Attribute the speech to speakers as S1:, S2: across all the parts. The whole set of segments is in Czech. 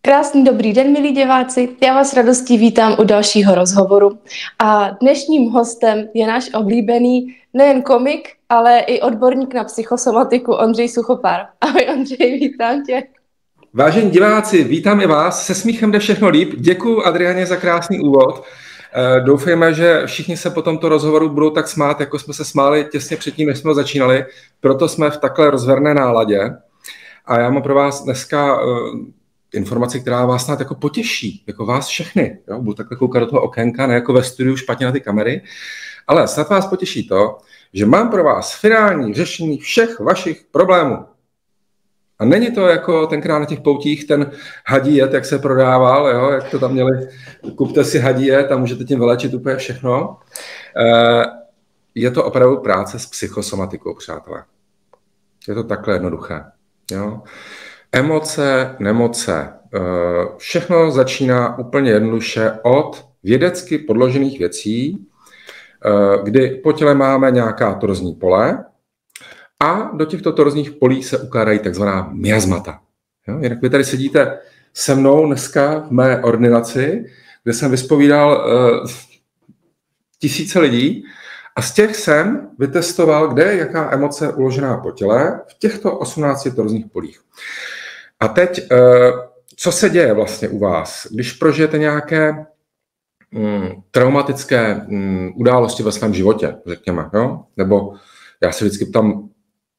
S1: Krásný dobrý den, milí diváci. Já vás radostí vítám u dalšího rozhovoru. A dnešním hostem je náš oblíbený nejen komik, ale i odborník na psychosomatiku Ondřej Suchopár. Ahoj Ondřej, vítám tě.
S2: Vážení diváci, vítám i vás. Se smíchem jde všechno líp. Děkuji Adriáně za krásný úvod. Doufejme, že všichni se po tomto rozhovoru budou tak smát, jako jsme se smáli těsně předtím, než jsme ho začínali. Proto jsme v takhle rozverné náladě. A já mám pro vás dneska informaci, která vás snad jako potěší, jako vás všechny. Jo? Budu takhle koukat do toho okénka, ne jako ve studiu špatně na ty kamery, ale snad vás potěší to, že mám pro vás finální řešení všech vašich problémů. A není to jako tenkrát na těch poutích ten hadí jed, jak se prodával, jo? Jak to tam měli, kupte si hadí jed a můžete tím vylečit úplně všechno. Je to opravdu práce s psychosomatikou, přátelé. Je to takhle jednoduché. Jo? Emoce, nemoce. Všechno začíná úplně jednoduše od vědecky podložených věcí, kdy po těle máme nějaká torzní pole a do těchto torzních polí se ukládají takzvaná miasmata. Jo? Jinak vy tady sedíte se mnou dneska v mé ordinaci, kde jsem vyspovídal tisíce lidí a z těch jsem vytestoval, kde je jaká emoce uložená po těle v těchto 18 torzních polích. A teď, co se děje vlastně u vás, když prožijete nějaké traumatické události ve svém životě, řekněme, jo? Nebo já se vždycky ptám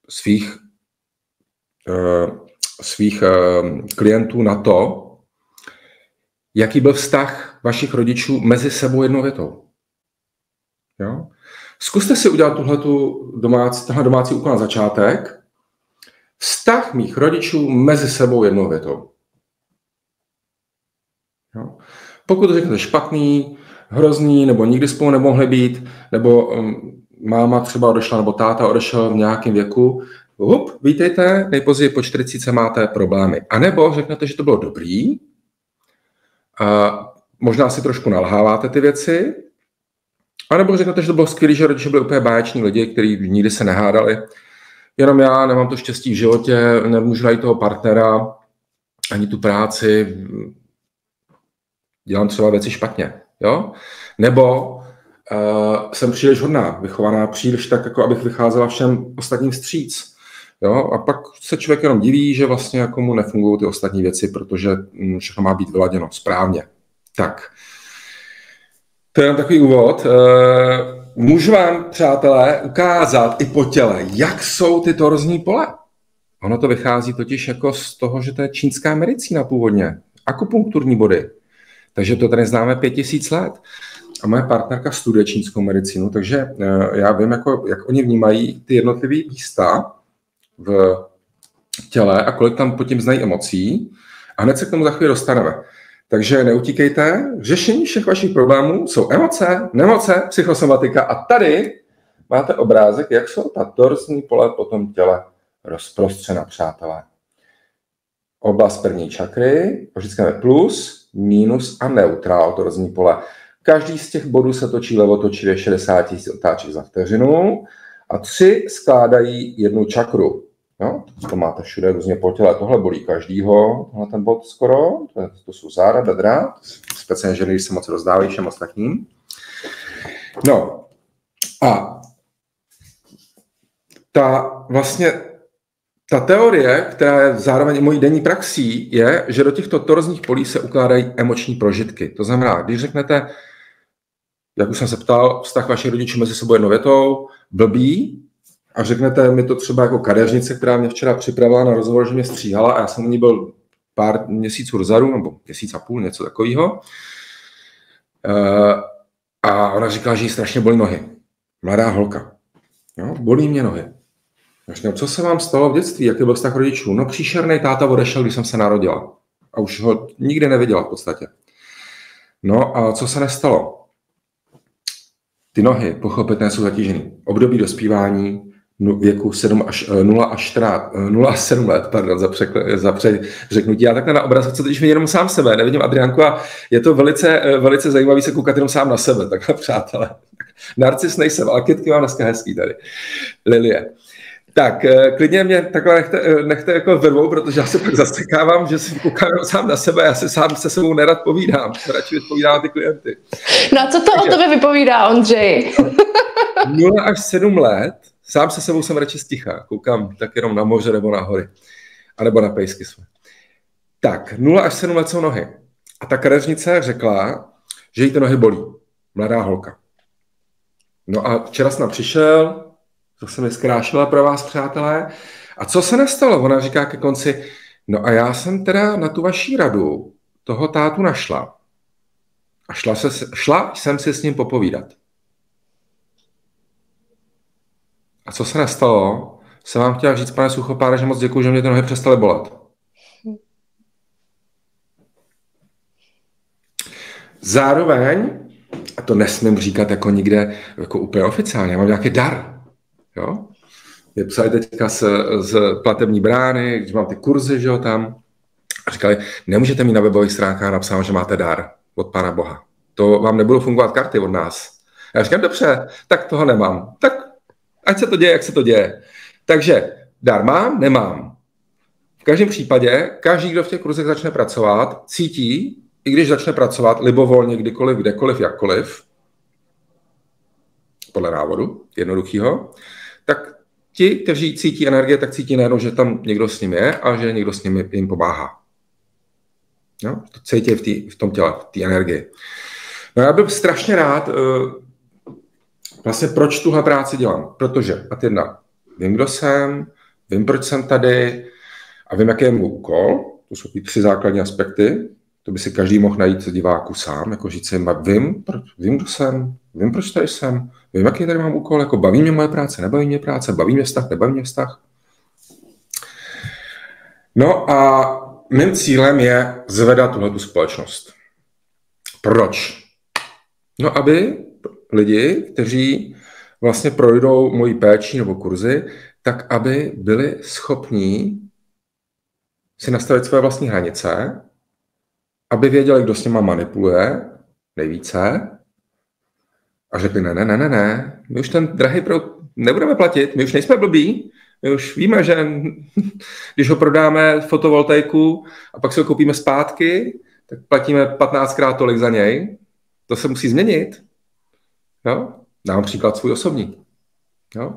S2: svých klientů na to, jaký byl vztah vašich rodičů mezi sebou jednou větou. Jo? Zkuste si udělat tenhle domácí úkol na začátek. Vztah mých rodičů mezi sebou jednou větou. Jo? Pokud řeknete špatný, hrozný, nebo nikdy spolu nemohli být, nebo máma třeba odešla, nebo táta odešel v nějakém věku, vítejte, nejpozději po 40 máte problémy. A nebo řeknete, že to bylo dobrý, a možná si trošku nalháváte ty věci, a nebo řeknete, že to bylo skvělý, že rodiče byli úplně báječní lidi, kteří nikdy se nehádali. Jenom já nemám to štěstí v životě, nemůžu najít toho partnera, ani tu práci, dělám třeba věci špatně. Jo? Nebo jsem příliš hodná, vychovaná příliš tak, jako abych vycházela všem ostatním vstříc. Jo? A pak se člověk jenom diví, že vlastně jako mu nefungují ty ostatní věci, protože všechno má být vyladěno správně. Tak, to je jen takový úvod. Můžu vám, přátelé, ukázat i po těle, jak jsou ty torzní pole. Ono to vychází totiž jako z toho, že to je čínská medicína původně. Akupunkturní body. Takže to tady známe 5000 let. A moje partnerka studuje čínskou medicínu, takže já vím, jak oni vnímají ty jednotlivé místa v těle a kolik tam pod tím znají emocí. A hned se k tomu za chvíli dostaneme. Takže neutíkejte, řešení všech vašich problémů jsou emoce, nemoce, psychosomatika a tady máte obrázek, jak jsou ta torzní pole po tom těle rozprostřena, přátelé. Oblast první čakry, vždycky máme plus, minus a neutrál torzní pole. Každý z těch bodů se točí levotočivě 60 000 otáček za vteřinu a 3 skládají jednu čakru. Jo? To máte všude různě po těle. Tohle bolí každýho, tohle ten bod skoro. To jsou záda, bedra, speciálně ženy, když se moc rozdávají všem ostatním. No a ta teorie, která je zároveň i mojí denní praxí, je, že do těchto torzních polí se ukládají emoční prožitky. To znamená, když řeknete, jak už jsem se ptal, vztah vašich rodičů mezi sebou jednou větou, blbý, a řeknete mi to třeba jako kadeřnice, která mě včera připravila na rozhovor, že mě stříhala a já jsem u ní byl pár měsíců dozadu, nebo měsíc a půl, něco takového. A ona říkala, že jí strašně bolí nohy. Mladá holka. Jo? Bolí mě nohy. Co se vám stalo v dětství? Jaký byl vztah rodičů? No příšerný, táta odešel, když jsem se narodila. A už ho nikdy neviděla v podstatě. No a co se nestalo? Ty nohy pochopitelně jsou zatížený. Období dospívání, věku 0 až 7 let, pardon, za řeknutí. Já takhle na obrazovce totiž vidím jenom sám sebe, nevidím Adriánku a je to velice zajímavý se koukat jenom sám na sebe, takhle přátelé. Narcis nejsem, ale kytky mám dneska hezký tady. Lilie. Tak, klidně mě takhle nechte jako vedou, protože já se pak zasekávám, že si koukám sám na sebe, já se sám se sebou nerad povídám, radši vypovídám na ty klienty.
S1: No a co to o tebe vypovídá, Ondřej?
S2: 0 až 7 let, sám se sebou jsem radši sticha, koukám tak jenom na moře nebo na hory, anebo na pejsky své. Tak, 0 až 7 let jsou nohy. A ta kadeřnice řekla, že jí ty nohy bolí. Mladá holka. No a včera jsem přišel, to jsem mi zkrášila pro vás, přátelé. A co se nestalo? Ona říká ke konci, no a já jsem teda na tu vaší radu toho tátu našla. A šla jsem si s ním popovídat. A co se nestalo? Jsem vám chtěla říct, pane Suchopáre, že moc děkuju, že mě ty nohy přestaly bolet. Zároveň, a to nesmím říkat jako nikde jako úplně oficiálně, já mám nějaký dar. Jo? Mě psali teďka z platební brány, když mám ty kurzy, že jo, tam, a říkali, nemůžete mít na webových stránkách napsáno, že máte dar od Pána Boha. To vám nebudou fungovat karty od nás. A já říkám, dobře, tak toho nemám. Tak ať se to děje, jak se to děje. Takže dar mám, nemám. V každém případě, každý, kdo v těch kurzech začne pracovat, cítí, i když začne pracovat libovolně, kdykoliv, kdekoliv, jakkoliv, podle návodu jednoduchýho, tak ti, kteří cítí energie, tak cítí najednou, že tam někdo s ním je a že někdo s ním jim pomáhá. No, to cítí v tom těle, v té energii. No já bych strašně rád, vlastně proč tuhle práci dělám. Protože, a jedna, vím, kdo jsem, vím, proč jsem tady a vím, jaký je můj úkol. To jsou ty 3 základní aspekty. To by si každý mohl najít diváku sám, jako říct si, vím, kdo jsem, vím, proč tady jsem, vím, jaký tady mám úkol, jako baví mě moje práce, nebaví mě práce, baví mě vztah, nebaví mě vztah. No a mým cílem je zvedat tuhletu společnost. Proč? No, aby lidi, kteří vlastně projdou mojí péči nebo kurzy, tak aby byli schopní si nastavit své vlastní hranice, aby věděli, kdo s nima manipuluje nejvíce a řekli, ne, my už ten drahý produkt nebudeme platit, my už nejsme blbí, my už víme, že když ho prodáme fotovoltaiku a pak si ho koupíme zpátky, tak platíme 15krát tolik za něj. To se musí změnit. Jo? Dám příklad svůj osobní. Jo?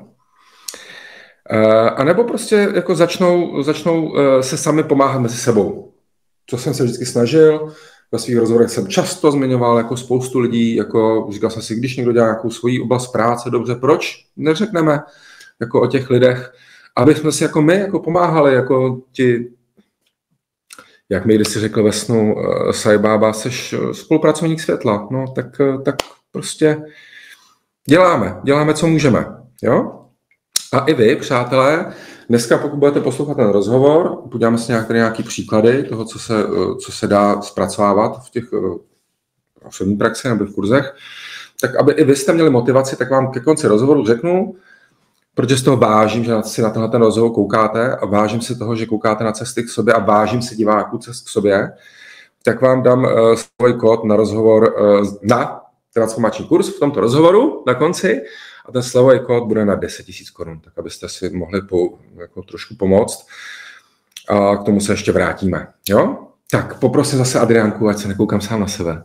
S2: A nebo prostě jako začnou se sami pomáhat mezi sebou. Co jsem se vždycky snažil, ve svých rozhovorech jsem často zmiňoval jako spoustu lidí, jako říkal jsem si, když někdo dělá nějakou svoji oblast práce, dobře, proč neřekneme jako o těch lidech, aby jsme si jako my jako pomáhali, jako ti, jak mi kdysi řekl ve snu Sai Baba, seš spolupracovník světla, no tak prostě děláme, co můžeme, jo? A i vy, přátelé, dneska, pokud budete poslouchat ten rozhovor, podíváme se nějaký příklady toho, co se dá zpracovávat v těch osobní praxi nebo v kurzech, tak aby i vy jste měli motivaci, tak vám ke konci rozhovoru řeknu, protože z toho vážím, že si na tenhle ten rozhovor koukáte a vážím si toho, že koukáte na cesty k sobě a vážím si diváků cest k sobě, tak vám dám svůj kód na rozhovor na transformační kurz v tomto rozhovoru na konci a ten slevový kód bude na 10 000 korun, tak abyste si mohli jako trošku pomoct a k tomu se ještě vrátíme. Jo? Tak poprosím zase Adriánku, ať se nekoukám sám na sebe.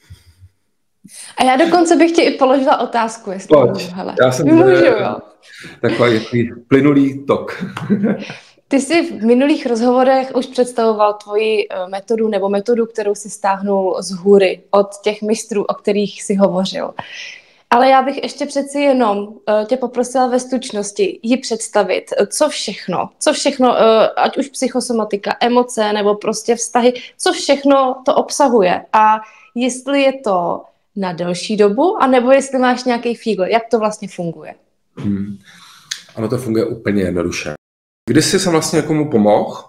S1: A já dokonce bych ti i položila otázku, jestli
S2: můžu. Já jsem takový plynulý tok.
S1: Ty jsi v minulých rozhovorech už představoval tvoji metodu nebo metodu, kterou si stáhnul z hůry od těch mistrů, o kterých jsi hovořil. Ale já bych ještě přeci jenom tě poprosila ve stručnosti ji představit, co všechno, ať už psychosomatika, emoce nebo prostě vztahy, co všechno to obsahuje a jestli je to na delší dobu, anebo jestli máš nějaký fígl, jak to vlastně funguje.
S2: Ano, to funguje úplně jednoduše. Kdysi jsem vlastně někomu pomohl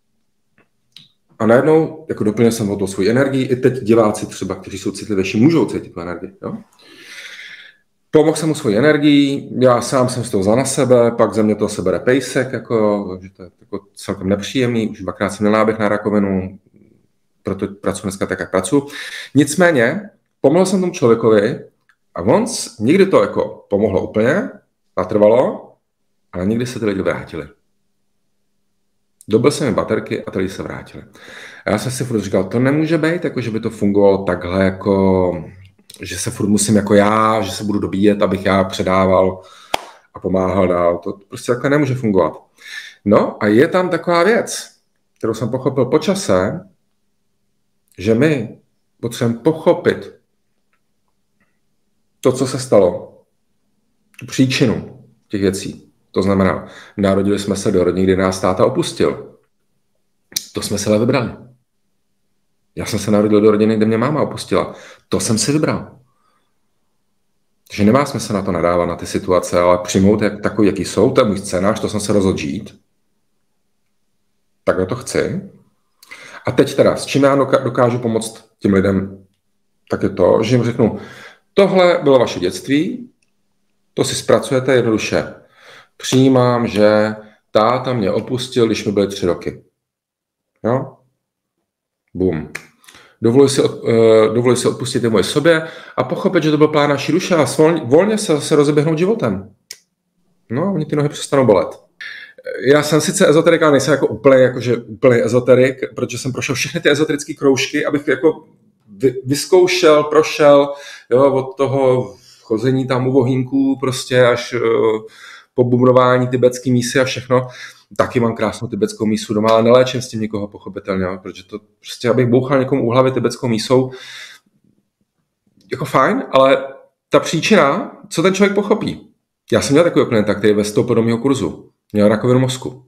S2: a najednou jako doplnil jsem o to svou energii, i teď diváci třeba, kteří jsou citlivější, můžou cítit tu energii. Jo? Pomohl jsem mu svoji energii, já sám jsem z toho vzal na sebe, pak ze mě to sebere pejsek, že to je jako celkem nepříjemný, už 2krát jsem měl náběh na rakovinu, proto pracuji dneska tak, jak pracuji. Nicméně, pomohl jsem tomu člověkovi a on někdy to jako pomohlo úplně, natrvalo, Ale nikdy se ty lidi vrátili. Dobil jsem jim baterky a ty lidi se vrátili. A já jsem si furt říkal, to nemůže být, jako že by to fungovalo takhle, jako že se furt musím jako já, že se budu dobíjet, abych já předával a pomáhal dál. To prostě takhle nemůže fungovat. No a je tam taková věc, kterou jsem pochopil po čase, že my potřebujeme pochopit to, co se stalo, tu příčinu těch věcí. To znamená, narodili jsme se do rodiny, kdy nás táta opustil. To jsme se ale vybrali. Já jsem se narodil do rodiny, kde mě máma opustila. To jsem si vybral. Takže nemá smysl na to nadávat, na ty situace, ale přijmout takový, jaký jsou. To je můj scénář, to jsem se rozhodl žít. Takhle to chci. A teď teda, s čím já dokážu pomoct těm lidem, tak je to, že jim řeknu, tohle bylo vaše dětství, to si zpracujete jednoduše. Přijímám, že táta mě opustil, když mi byly 3 roky. Jo? Bum. Dovoluji si odpustit i moje sobě a pochopit, že to byl plán naší duše a volně se zase rozeběhnout životem. No, oni ty nohy přestanou bolet. Já jsem sice ezoterik, ale nejsem jako úplný ezoterik, protože jsem prošel všechny ty ezoterické kroužky, abych jako vyzkoušel, prošel, jo, od toho chození tam u vohýnků prostě až po bubnování tibetský mísy a všechno. Taky mám krásnou tibetskou mísu doma, ale neléčím s tím nikoho pochopitelně, protože to prostě, abych bouchal někomu u hlavy tibetskou mísou, jako fajn, ale ta příčina, co ten člověk pochopí. Já jsem měl takový klienta, který vstoupil do mého kurzu. Měl rakovinu mozku.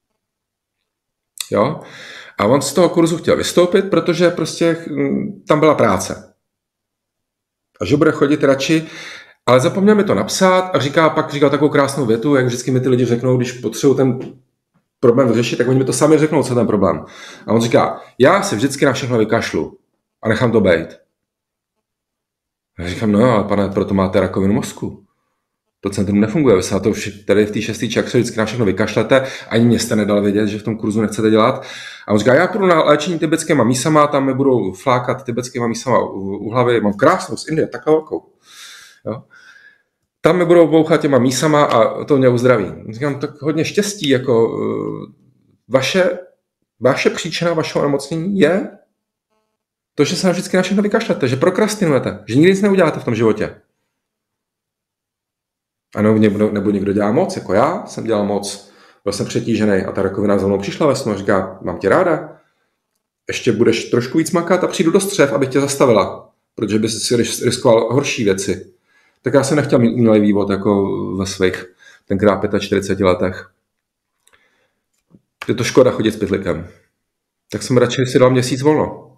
S2: Jo? A on z toho kurzu chtěl vystoupit, protože prostě tam byla práce. A že bude chodit radši, ale zapomněl mi to napsat a pak říkal takovou krásnou větu, jak vždycky mi ty lidi řeknou, když potřebují ten problém vyřešit, tak oni mi to sami řeknou, co je ten problém. A on říká, já si vždycky na všechno vykašlu a nechám to bejt. A já říkám, no ale pane, proto máte rakovinu mozku. To centrum nefunguje, vy se na to tady v té 6. čakře vždycky na všechno vykašlete, ani mě jste nedal vědět, že v tom kurzu nechcete dělat. A on říká, já půjdu na léčení tibetskýma mísama, tam mi budou flákat tibetskýma mísama u hlavy, mám krásnou z Indie, takhle velkou. Jo? Tam mi budou bouchat těma mísama a to mě uzdraví. Říkám, tak hodně štěstí, jako vaše příčina vašeho onemocnění je to, že se vždycky na všechno vykašlete, že prokrastinujete, že nikdy nic neuděláte v tom životě. Ano, nebo někdo dělá moc, jako já jsem dělal moc, byl jsem přetížený a ta rakovina za mnou přišla ve snu a říká, mám tě ráda, ještě budeš trošku víc makat a přijdu do střev, abych tě zastavila, protože bys si riskoval horší věci. Tak já jsem nechtěl mít umělý vývod jako ve svých tenkrát 45 letech. Je to škoda chodit s pytlikem. Tak jsem radši si dal měsíc volno.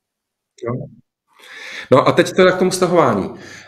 S2: No a teď teda k tomu stahování.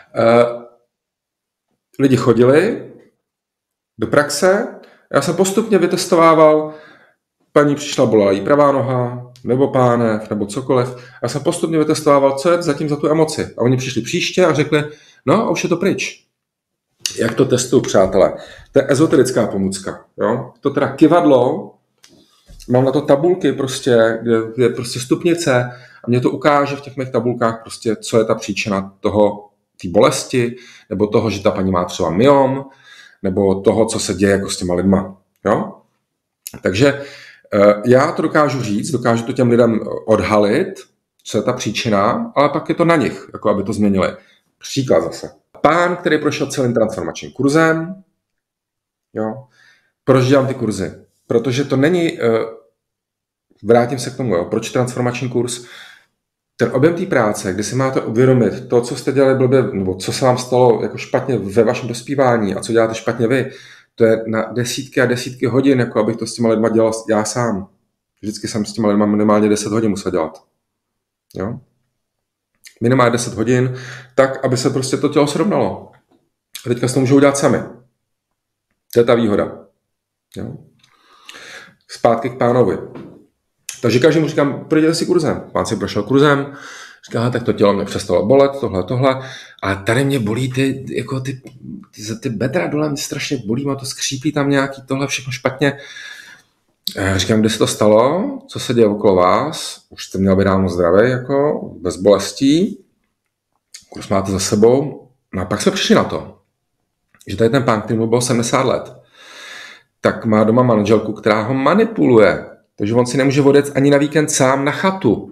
S2: Lidi chodili do praxe, já jsem postupně vytestovával, paní přišla, bolela jí pravá noha, nebo pánev, nebo cokoliv. Já jsem postupně vytestovával, co je zatím za tu emoci. A oni přišli příště a řekli, no a už je to pryč. Jak to testuju, přátelé? To je ezoterická pomůcka. Jo? To teda kyvadlo, mám na to tabulky prostě, kde je prostě stupnice a mě to ukáže v těch mých tabulkách prostě, co je ta příčina toho, té bolesti, nebo toho, že ta paní má třeba myom, nebo toho, co se děje jako s těma lidma. Jo? Takže já to dokážu říct, dokážu to těm lidem odhalit, co je ta příčina, ale pak je to na nich, jako aby to změnili. Příklad zase. Pán, který prošel celým transformačním kurzem, jo, proč dělám ty kurzy? Protože to není, vrátím se k tomu, jo, proč transformační kurz? Ten objem té práce, kdy si máte uvědomit to, co jste dělali blbě, nebo co se vám stalo jako špatně ve vašem dospívání a co děláte špatně vy, to je na desítky a desítky hodin, jako abych to s těma lidma dělal já sám. Vždycky jsem s těma lidma minimálně 10 hodin musel dělat. Jo? Minimálně 10 hodin, tak, aby se prostě to tělo srovnalo. A teďka si to můžou udělat sami. To je ta výhoda. Jo? Zpátky k pánovi. Takže každému říkám, projděte si kurzem. Pán si prošel kurzem, říká, tak to tělo mě přestalo bolet, tohle. A tady mě bolí ty bedra dole, mě strašně bolí, má to skřípí tam nějaký tohle, všechno špatně. Říkám, kde se to stalo, co se děje okolo vás, už jste měl být dávno zdravý, jako bez bolestí, kurz máte za sebou. No a pak jsme přišli na to, že tady ten pán, který mu byl 70 let, tak má doma manželku, která ho manipuluje. Takže on si nemůže odjet ani na víkend sám na chatu.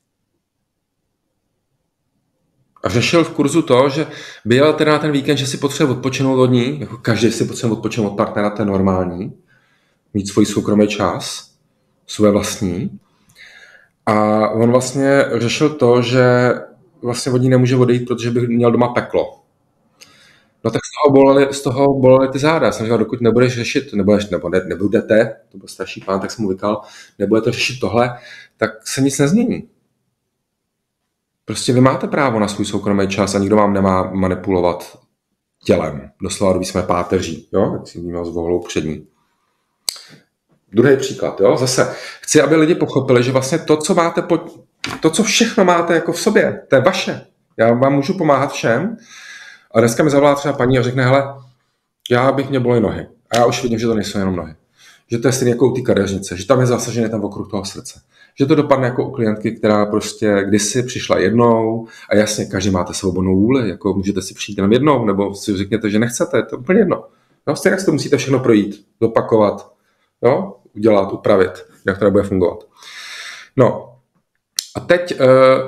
S2: A řešil v kurzu to, že byl teda na ten víkend, že si potřebuje odpočinout od ní, jako každý si potřebuje odpočinout od partnera, to je normální, mít svůj soukromý čas, své vlastní. A on vlastně řešil to, že vlastně od ní nemůže odejít, protože by měl doma peklo. No tak z toho bolely ty záda. Jsem říkal, dokud nebudeš řešit, nebudete, to byl starší pán, tak jsem mu říkal, nebudete řešit tohle, tak se nic nezmění. Prostě vy máte právo na svůj soukromý čas a nikdo vám nemá manipulovat tělem. Doslova doby jsme páteří, jo? Jak si měl s vohlou přední. Druhý příklad, jo? Zase chci, aby lidi pochopili, že vlastně to, co všechno máte jako v sobě, to je vaše. Já vám můžu pomáhat všem. A dneska mi zavolá třeba paní a řekne, hele, mě bolí nohy. A já už vidím, že to nejsou jenom nohy. Že to je stejně jako u té kadeřnice, že tam je zasažený tam okruh toho srdce. Že to dopadne jako u klientky, která prostě kdysi přišla jednou a jasně, každý máte svobodnou vůli, jako můžete si přijít jenom jednou, nebo si řekněte, že nechcete, to je úplně jedno. No, stejně si to musíte všechno projít, zopakovat, jo? Udělat, upravit, jak to nebude fungovat. No, a teď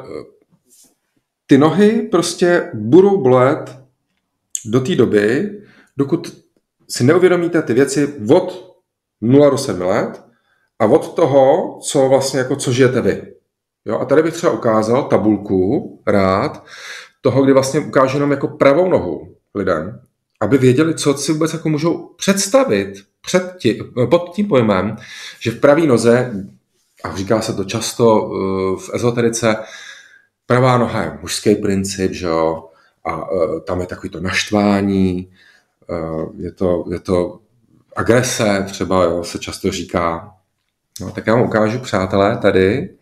S2: ty nohy prostě budou bolet do té doby, dokud si neuvědomíte ty věci od 0 do 7 let a od toho, co vlastně jako co žijete vy. Jo? A tady bych třeba ukázal tabulku rád toho, kdy vlastně ukážu jenom jako pravou nohu lidem, aby věděli, co si vůbec jako můžou představit pod tím pojmem, že v pravý noze, a říká se to často v ezoterice, pravá noha je mužský princip, že jo, a tam je takový to naštvání, je to agrese, třeba jo, se často říká. No, tak já vám ukážu, přátelé, tady,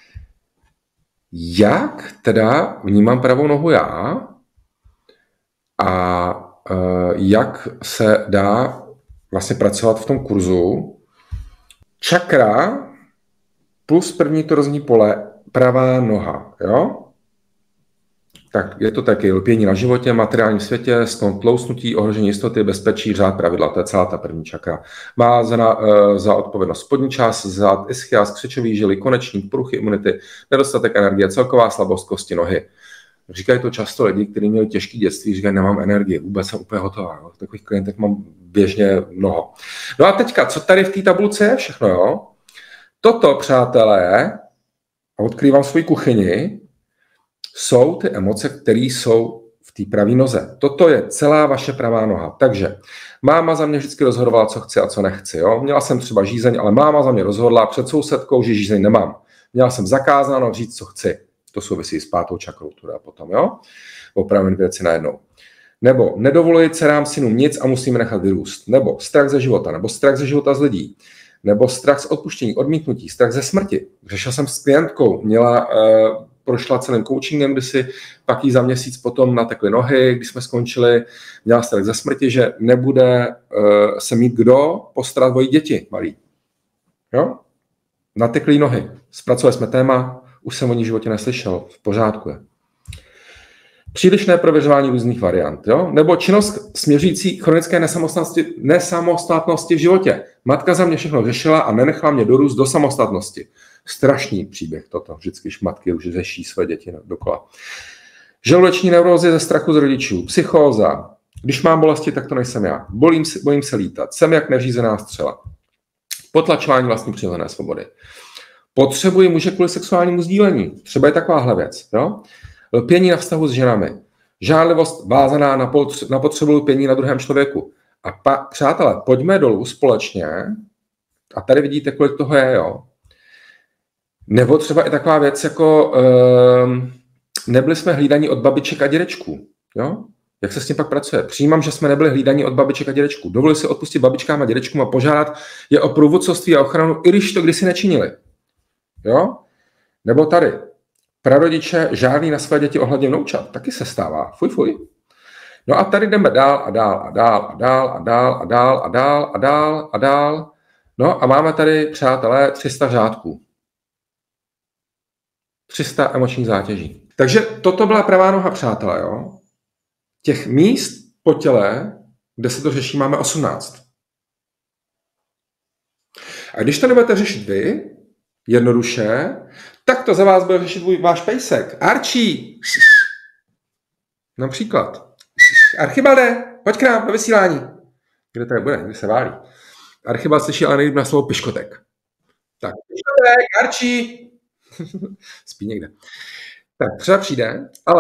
S2: jak teda vnímám pravou nohu já a jak se dá vlastně pracovat v tom kurzu. Čakra plus první torozní pole, pravá noha, jo? Tak je to taky lpění na životě, materiálním světě, sklon tlousnutí, ohrožení jistoty, bezpečí, řád, pravidla, to je celá ta první čakra. Má za odpovědnost spodní část, zad, ischias, křečový žily, konečník, poruchy imunity, nedostatek energie, celková slabost kosti nohy. Říkají to často lidi, kteří měli těžké dětství, říkají, nemám energii, vůbec jsem úplně hotová. Jo. Takových klientek mám běžně mnoho. No a teďka, co tady v té tabulce je všechno, jo? Toto, přátelé, a odkrývám svoji kuchyni, jsou ty emoce, které jsou v té pravé noze. Toto je celá vaše pravá noha. Takže máma za mě vždycky rozhodovala, co chci a co nechci. Jo? Měla jsem třeba žízeň, ale máma za mě rozhodla před sousedkou, že žízeň nemám. Měla jsem zakázáno říct, co chci. To souvisí s pátou čakrou, teda potom, jo? Opravím věci najednou. Nebo nedovoluji dcerám synům nic a musíme nechat vyrůst. Nebo strach ze života, nebo strach ze života z lidí. Nebo strach z odpuštění, odmítnutí, strach ze smrti. Řešil jsem s klientkou, prošla celým coachingem, kdy si pak jí za měsíc potom natekly nohy, když jsme skončili, měla strach ze smrti, že nebude se mít kdo postarat o její děti malý. Jo? Nateklý nohy. Zpracovali jsme téma, už jsem o ní v životě neslyšel, v pořádku je. Přílišné prověřování různých variant, jo? Nebo činnost směřující chronické nesamostatnosti v životě. Matka za mě všechno řešila a nenechala mě dorůst do samostatnosti. Strašný příběh toto, vždycky matky už řeší své děti dokola. Žaludeční neurózy ze strachu z rodičů, psychóza. Když mám bolesti, tak to nejsem já. Bojím se lítat, jsem jak neřízená střela. Potlačování vlastní přirozené svobody. Potřebuji muže kvůli sexuálnímu sdílení. Třeba je takováhle věc, jo? Lpění na vztahu s ženami. Žádlivost vázaná na potřebu lpění na druhém člověku. A přátelé, pojďme dolů společně. A tady vidíte, kolik toho je, jo. Nebo třeba i taková věc, jako nebyli jsme hlídaní od babiček a dědečků, jo. Jak se s tím pak pracuje? Přijímám, že jsme nebyli hlídaní od babiček a dědečků. Dovolili si odpustit babičkám a dědečkům a požádat je o průvodcovství a ochranu, i když to kdysi nečinili. Jo? Nebo tady. Prarodiče žádný na své děti ohledně vnoučat. Taky se stává. Fuj. No a tady jdeme dál a dál a dál a dál a dál a dál a dál a dál a dál. No a máme tady, přátelé, 300 řádků. 300 emočních zátěží. Takže toto byla pravá noha, přátelé, jo? Těch míst po těle, kde se to řeší, máme 18. A když to nebudete řešit vy, jednoduše, tak to za vás bude řešit váš pejsek. Archie! Například. Archibalde, pojď k nám na vysílání. Kde to bude? Kde se válí? Archibald slyší ale nejlíp na slovo piškotek. Tak, piškotek, Archie! Spí někde. Tak třeba přijde, ale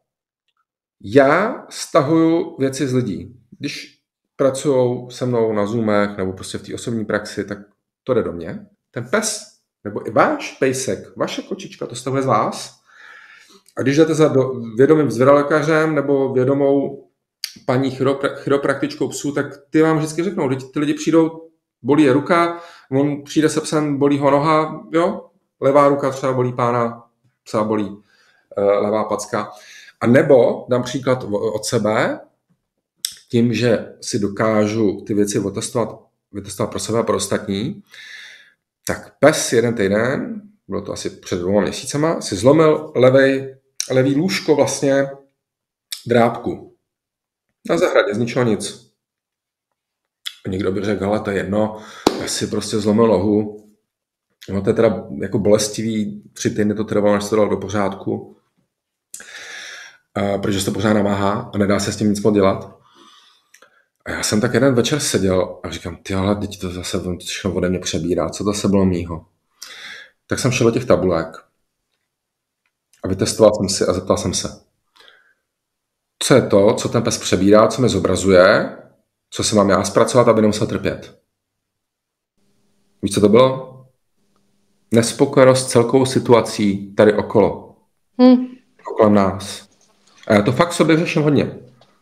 S2: já stahuju věci z lidí. Když pracují se mnou na Zoomech nebo prostě v té osobní praxi, tak to jde do mě. Ten pes, nebo i váš pejsek, vaše kočička, to stahuje z vás. A když jdete za vědomým zvěrolékařem nebo vědomou paní chiropraktičkou psů, tak ty vám vždycky řeknou, že ty lidi přijdou, bolí je ruka, on přijde se psem, bolí ho noha, jo? Levá ruka třeba bolí pána, psa bolí levá packa. A nebo, dám příklad od sebe, tím, že si dokážu ty věci vytestovat pro sebe a pro ostatní, tak pes jeden týden, bylo to asi před 2 měsícema, si zlomil levý lůžko vlastně drápku. Na zahradě, z ničeho nic. Někdo by řekl, ale to je jedno, pes si prostě zlomil nohu. No to je teda jako bolestivý, 3 týdny to trvalo, než se to dalo do pořádku. Protože se to pořád namáhá a nedá se s tím nic moc dělat. A já jsem tak jeden večer seděl a říkám, tyhle, teď to zase všechno ode mě přebírá, co to se bylo mýho. Tak jsem šel do těch tabulek a vytestoval jsem si a zeptal jsem se, co je to, co ten pes přebírá, co mi zobrazuje, co si mám já zpracovat, aby nemusel trpět. Víš, co to bylo? Nespokojenost celkovou situací tady okolo. Kolem nás. A já to fakt v sobě řeším hodně.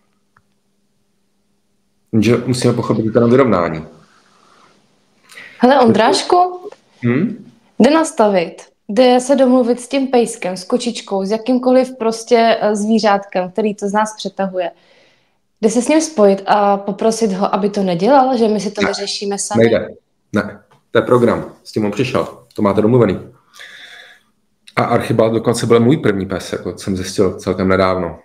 S2: Že musíme pochopit to na vyrovnání.
S1: Hele, Ondrášku, jde nastavit, jde se domluvit s tím pejskem, s kočičkou, s jakýmkoliv prostě zvířátkem, který to z nás přetahuje. Jde se s ním spojit a poprosit ho, aby to nedělal, že my si to vyřešíme sami?
S2: Nejde. Ne, to je program. S tím on přišel. To máte domluvený. A Archibald dokonce byl můj první pes, jako jsem zjistil celkem nedávno.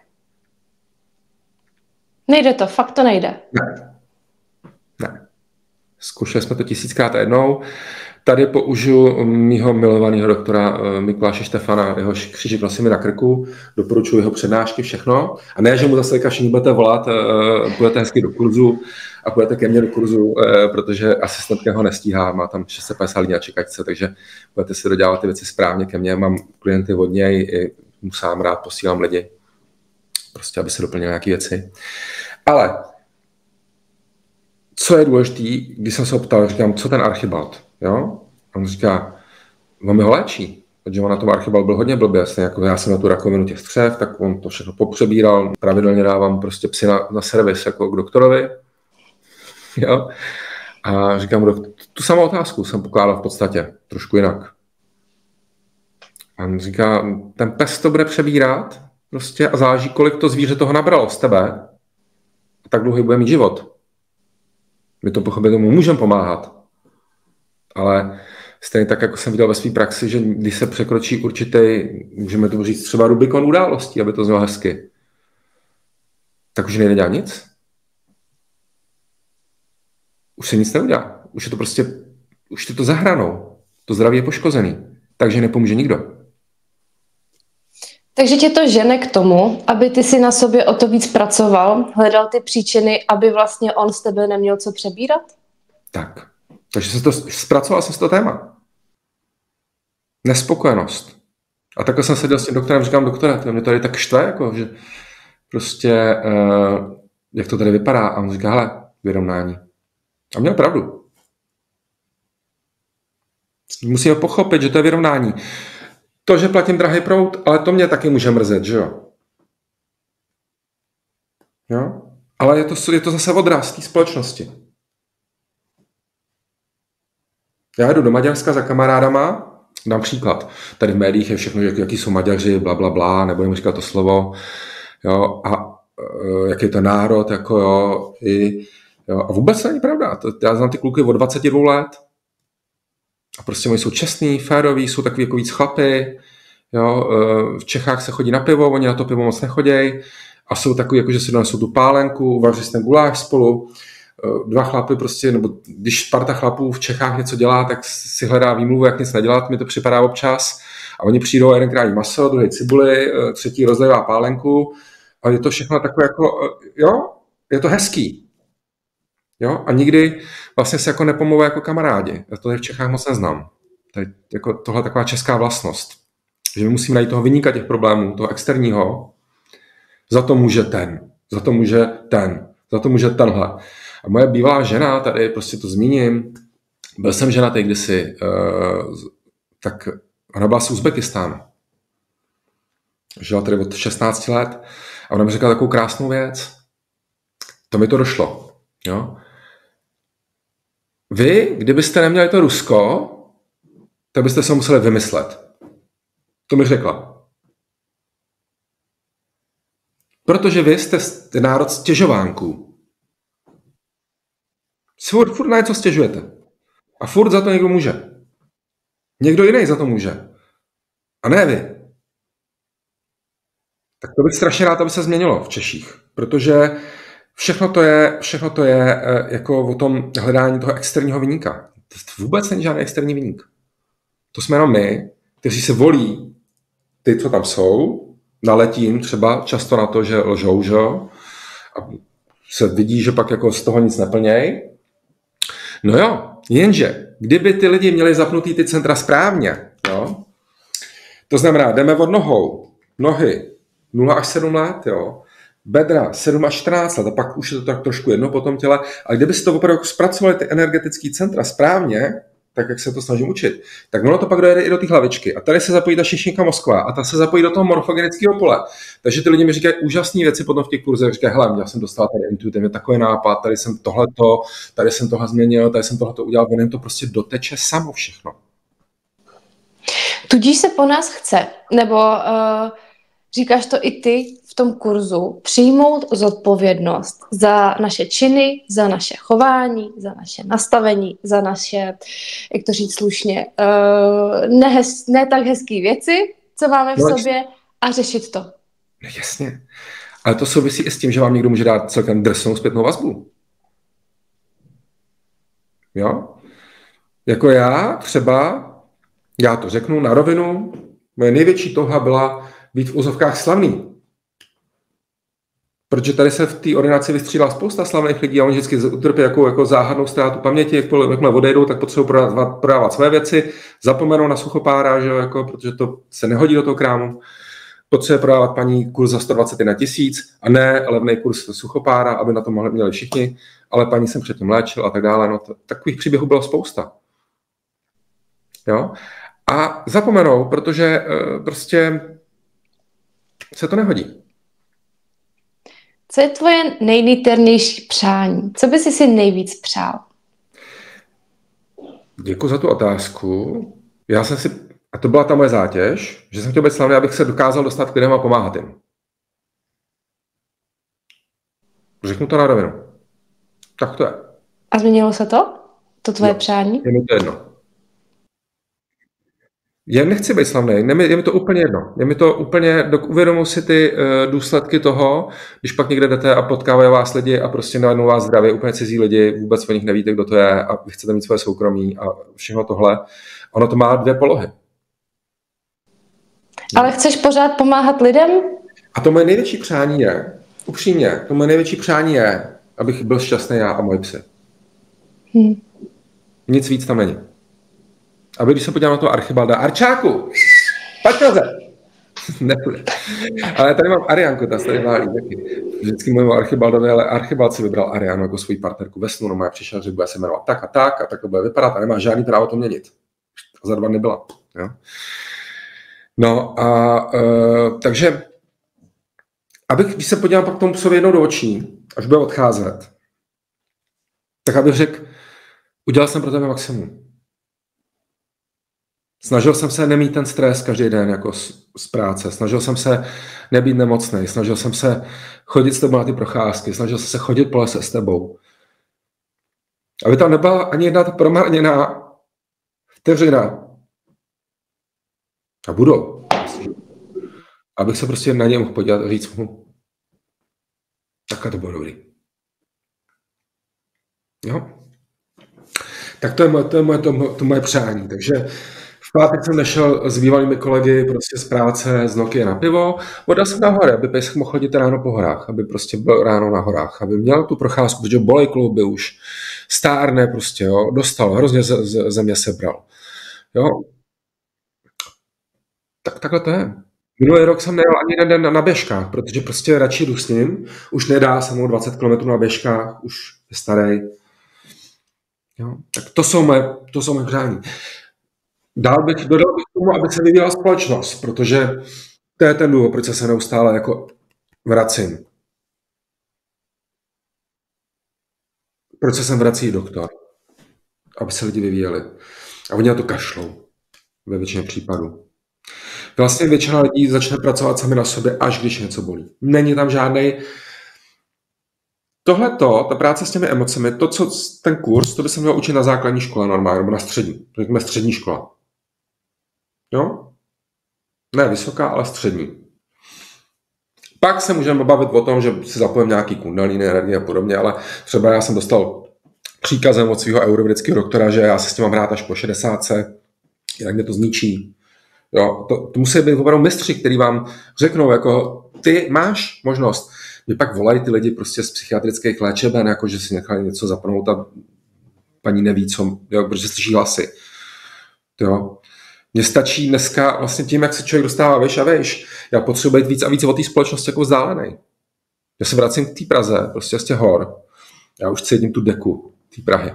S1: Nejde to, fakt to nejde.
S2: Ne. Zkoušeli jsme to 1000krát a jednou. Tady použiju mýho milovaného doktora Mikuláše Štefana, jeho křížek nosím mi na krku, doporučuji jeho přednášky, všechno. A ne, že mu zase všichni budete volat, půjdete hezky do kurzu a půjdete ke mně do kurzu, protože asistentka ho nestíhá, má tam 650 lidí na čekačce, takže budete si dodělat ty věci správně ke mně. Mám klienty od něj, i mu sám rád posílám lidi, prostě aby se doplnili nějaké věci. Ale co je důležité, když jsem se ho ptal, říkám, co ten Archibald, jo? A on říká, on mi ho léčí, protože on na tom Archibald byl hodně blbě, jako já jsem na tu rakovinu těch střev, tak on to všechno popřebíral, pravidelně dávám prostě psy na servis jako k doktorovi, jo? A říkám, tu samou otázku jsem pokládal v podstatě, trošku jinak. A on říká, ten pes to bude přebírat prostě a záleží, kolik to zvíře toho nabralo z tebe, a tak dlouhý bude mít život. My to pochopit tomu můžeme pomáhat. Ale stejně tak, jako jsem viděl ve své praxi, že když se překročí určitý, můžeme to říct třeba Rubikon událostí, aby to znělo hezky, tak už nejde dělat nic. Už se nic neudělá. Už je to prostě, už je to za hranou. To zdraví je poškozený. Takže nepomůže nikdo.
S1: Takže tě to žene k tomu, aby ty si na sobě o to víc pracoval, hledal ty příčiny, aby vlastně on z tebe neměl co přebírat?
S2: Tak. Takže zpracoval jsem si to téma. Nespokojenost. A takhle jsem seděl s tím doktorem, říkám, doktore, to mě tady tak štve, jako, že prostě, jak to tady vypadá. A on říká, hele, vyrovnání. A měl pravdu. Musíme pochopit, že to je vyrovnání. To, že platím drahý proud, ale to mě taky může mrzet, že jo? Jo? Ale je to zase odraz té společnosti. Já jdu do Maďarska za kamarádama, dám příklad. Tady v médiích je všechno, jaký jsou Maďaři, blablabla, nebudem říkat to slovo, jo, a jaký je to národ, jako jo, jo, a vůbec to není pravda. Já znám ty kluky od 22 let a prostě oni jsou čestní, féroví, jsou takový jako víc chlapy, jo, v Čechách se chodí na pivo, oni na to pivo moc nechodějí a jsou takový, jako že si donesou tu pálenku, vaří si ten guláš spolu dva chlapy prostě, nebo když parta chlapů v Čechách něco dělá, tak si hledá výmluvu, jak nic nedělat, mi to připadá občas. A oni přijdou, jeden krání maso, druhý cibuli, třetí rozlejvá pálenku a je to všechno takové jako, jo, je to hezký. Jo? A nikdy vlastně se jako nepomluví jako kamarádi. Já to v Čechách moc neznám. Jako tohle taková česká vlastnost. Že my musíme najít toho viníka těch problémů, toho externího. Za to může ten, za to může ten, za to může tenhle. A moje bývalá žena, tady prostě to zmíním, byl jsem ženatý kdysi, tak ona byla z Uzbekistánu. Žila tady od 16 let a ona mi řekla takovou krásnou věc. To mi to došlo. Jo? Vy, kdybyste neměli to Rusko, tak byste se museli vymyslet. To mi řekla. Protože vy jste národ stěžovánků. Furt na něco stěžujete. A furt za to někdo může. Někdo jiný za to může. A ne vy. Tak to bych strašně rád, aby se změnilo v Češích. Protože všechno to je jako o tom hledání toho externího viníka. To vůbec není žádný externí viník. To jsme jenom my, kteří se volí ty, co tam jsou, naletí jim třeba často na to, že lžou, že? A se vidí, že pak jako z toho nic neplněj. No jo, jenže kdyby ty lidi měli zapnutý ty centra správně, jo? To znamená, jdeme od nohy 0 až 7 let, jo? Bedra 7 až 14 let a pak už je to tak trošku jedno po tom těle. A kdybyste to opravdu zpracovali ty energetické centra správně, tak jak se to snažím učit, tak ono to pak dojede i do té hlavičky. A tady se zapojí ta šišníka mozková a ta se zapojí do toho morfogenického pole. Takže ty lidi mi říkají úžasné věci potom v těch kurzech. Říkají, hele, já jsem dostal tady intuitivně takový nápad, tady jsem tohle změnil, tady jsem tohleto udělal, ono jim to prostě doteče samo všechno.
S1: Tudíž se po nás chce, nebo říkáš to i ty v tom kurzu, přijmout zodpovědnost za naše činy, za naše chování, za naše nastavení, za naše, jak to říct slušně, ne tak hezký věci, co máme v sobě a řešit to.
S2: No jasně. Ale to souvisí i s tím, že vám někdo může dát celkem drsnou zpětnou vazbu. Jo? Jako já to řeknu na rovinu, moje největší touha byla být v úzovkách slavný. Protože tady se v té ordinaci vystřídala spousta slavných lidí a oni vždycky utrpí jako záhadnou ztrátu paměti, jakmile odejdou, tak potřebují prodávat své věci, zapomenou na suchopára, že jo, jako, protože to se nehodí do toho krámu. Potřebuje prodávat paní kurz za 121 000 a ne levný kurz suchopára, aby na to měli všichni, ale paní jsem předtím léčil a tak dále. No, takových příběhů bylo spousta. Jo? A zapomenou, protože prostě se to nehodí.
S1: Co je tvoje nejniternější přání? Co bys si nejvíc přál?
S2: Děkuji za tu otázku. A to byla ta moje zátěž, že jsem chtěl být slavný, abych se dokázal dostat k lidem a pomáhat jim. Řeknu to na rovinu. Tak to je.
S1: A změnilo se to? To tvoje přání?
S2: Je mi to jedno. Já nechci být slavný, je mi to úplně jedno. Je mi to úplně, uvědomuji si ty důsledky toho, když pak někde jdete a potkávají vás lidi a prostě najednou vás zdraví úplně cizí lidi, vůbec o nich nevíte, kdo to je a vy chcete mít svoje soukromí a všechno tohle. Ono to má 2 polohy.
S1: Ale chceš pořád pomáhat lidem?
S2: A to moje největší přání je, upřímně, abych byl šťastný já a moji psy. Nic víc tam není. A když se podívám na toho Archibalda, Arčáku, pojď na zem. Nepůjde. Ale tady mám Arianku, ta se tady válí taky. Vždycky mluvím o Archibaldovi, ale Archibald si vybral Arianu jako svoji partnerku ve snu, no má přišel, že bude se jmenovat tak a tak to bude vypadat a nemá žádný právo to měnit. A za 2 dny byla. Jo? No a takže, když se podívám pak tomu psovi jednou do očí, až bude odcházet, tak abych řekl, udělal jsem pro tebe maximum. Snažil jsem se nemít ten stres každý den jako z práce, snažil jsem se nebýt nemocný, snažil jsem se chodit s tebou na ty procházky, snažil jsem se chodit po lese s tebou. Aby tam nebyla ani jedna ta promarněná vteřina. A budou. Abych se prostě na ně mohl podívat a říct mu, takhle to bylo dobrý. Jo? Tak to moje přání. Takže v pátek jsem nešel s bývalými kolegy prostě z práce z Nokia na pivo, odjel jsem na hory, aby pejsek mohl chodit ráno po horách, aby prostě byl ráno na horách, aby měl tu procházku, protože bolej klouby už, stárne prostě, jo, dostal, hrozně ze mě sebral. Jo? Takhle to je. Minulý rok jsem nejel ani jeden den na běžkách, protože prostě radši jdu s ním, už nedá se mu 20 km na běžkách, už je starý. Jo? Tak to jsou moje přání. Dodal bych tomu, aby se vyvíjela společnost, protože to je ten důvod, proč se neustále jako vracím. Proč se sem vrací doktor? Aby se lidi vyvíjeli. A oni na to kašlou. Ve většině případů. Vlastně většina lidí začne pracovat sami na sobě, až když něco bolí. Není tam žádnej... Tohleto, ta práce s těmi emocemi, to, co ten kurz, to by se měl učit na základní škole normálně, nebo na střední. Řekněme střední škola. Jo? Ne vysoká, ale střední. Pak se můžeme bavit o tom, že si zapojím nějaký kundalíny, energie a podobně, ale třeba já jsem dostal příkazem od svého ayurvedického doktora, že já se s tím mám hrát až po 60, jinak mě to zničí. Jo, to musí být opravdu mistři, který vám řeknou, jako ty máš možnost. Mě pak volají ty lidi prostě z psychiatrických léčeben, jako že si nechali něco zapnout a paní neví, co, jo, protože slyší hlasy. Jo. Mně stačí dneska vlastně tím, jak se člověk dostává vejš a vejš. Já potřebuji být víc a víc od té společnosti jako vzdálený. Já se vracím k té Praze, prostě z těch hor. Já už cítím tu deku té Prahy.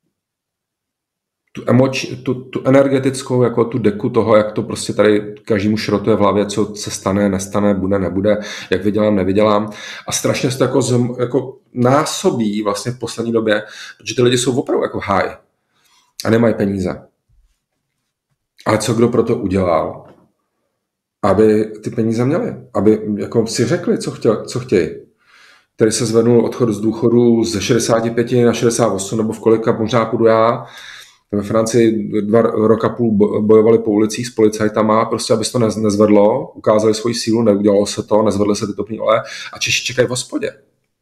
S2: Tu energetickou, jako tu deku toho, jak to prostě tady každému šrotuje v hlavě, co se stane, nestane, bude, nebude, jak vydělám, nevydělám. A strašně se to jako násobí vlastně v poslední době, protože ty lidi jsou opravdu jako high a nemají peníze. Ale co kdo pro to udělal, aby ty peníze měli, aby jako si řekli, co chtějí. Tady se zvednul odchod z důchodu ze 65 na 68, nebo v kolika možná půjdu já. Ve Francii 2 roky a půl bojovali po ulicích s policajtama, prostě aby se to nezvedlo, ukázali svoji sílu, neudělalo se to, nezvedly se ty topný oleje a Češi čekají v hospodě.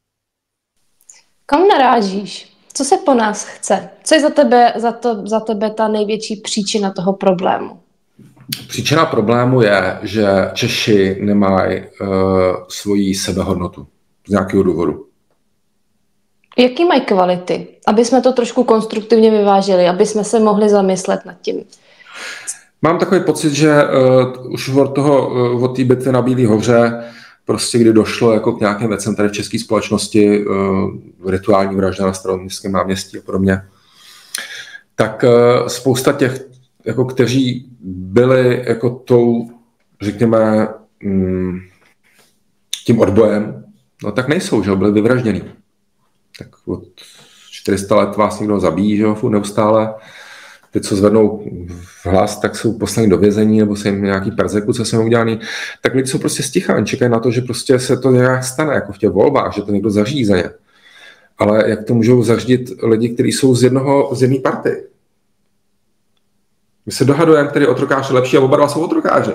S1: Kam narážíš? Co se po nás chce? Co je za tebe ta největší příčina toho problému?
S2: Příčina problému je, že Češi nemají svoji sebehodnotu z nějakého důvodu.
S1: Jaký mají kvality? Aby jsme to trošku konstruktivně vyvážili, aby jsme se mohli zamyslet nad tím.
S2: Mám takový pocit, že už od té bitvy na Bílý hoře, prostě kdy došlo jako k nějakým věcem tady v české společnosti, rituální vražda na Staroměstském náměstí a podobně, tak spousta těch, jako kteří byli jako tou, řekněme, tím odbojem, no tak nejsou, že byli vyvražděný. Tak od 400 let vás někdo zabíjí, že jo, furt neustále. Ty, co zvednou hlas, tak jsou poslani do vězení, nebo se jim nějaký persekuce jsou udělaný. Tak lidi jsou prostě sticha, čekají na to, že prostě se to nějak stane, jako v těch volbách, že to někdo zařídí za ně. Ale jak to můžou zařídit lidi, kteří jsou z jedné party? My se dohadujeme, který otrokář je lepší a oba dva jsou otrokáři.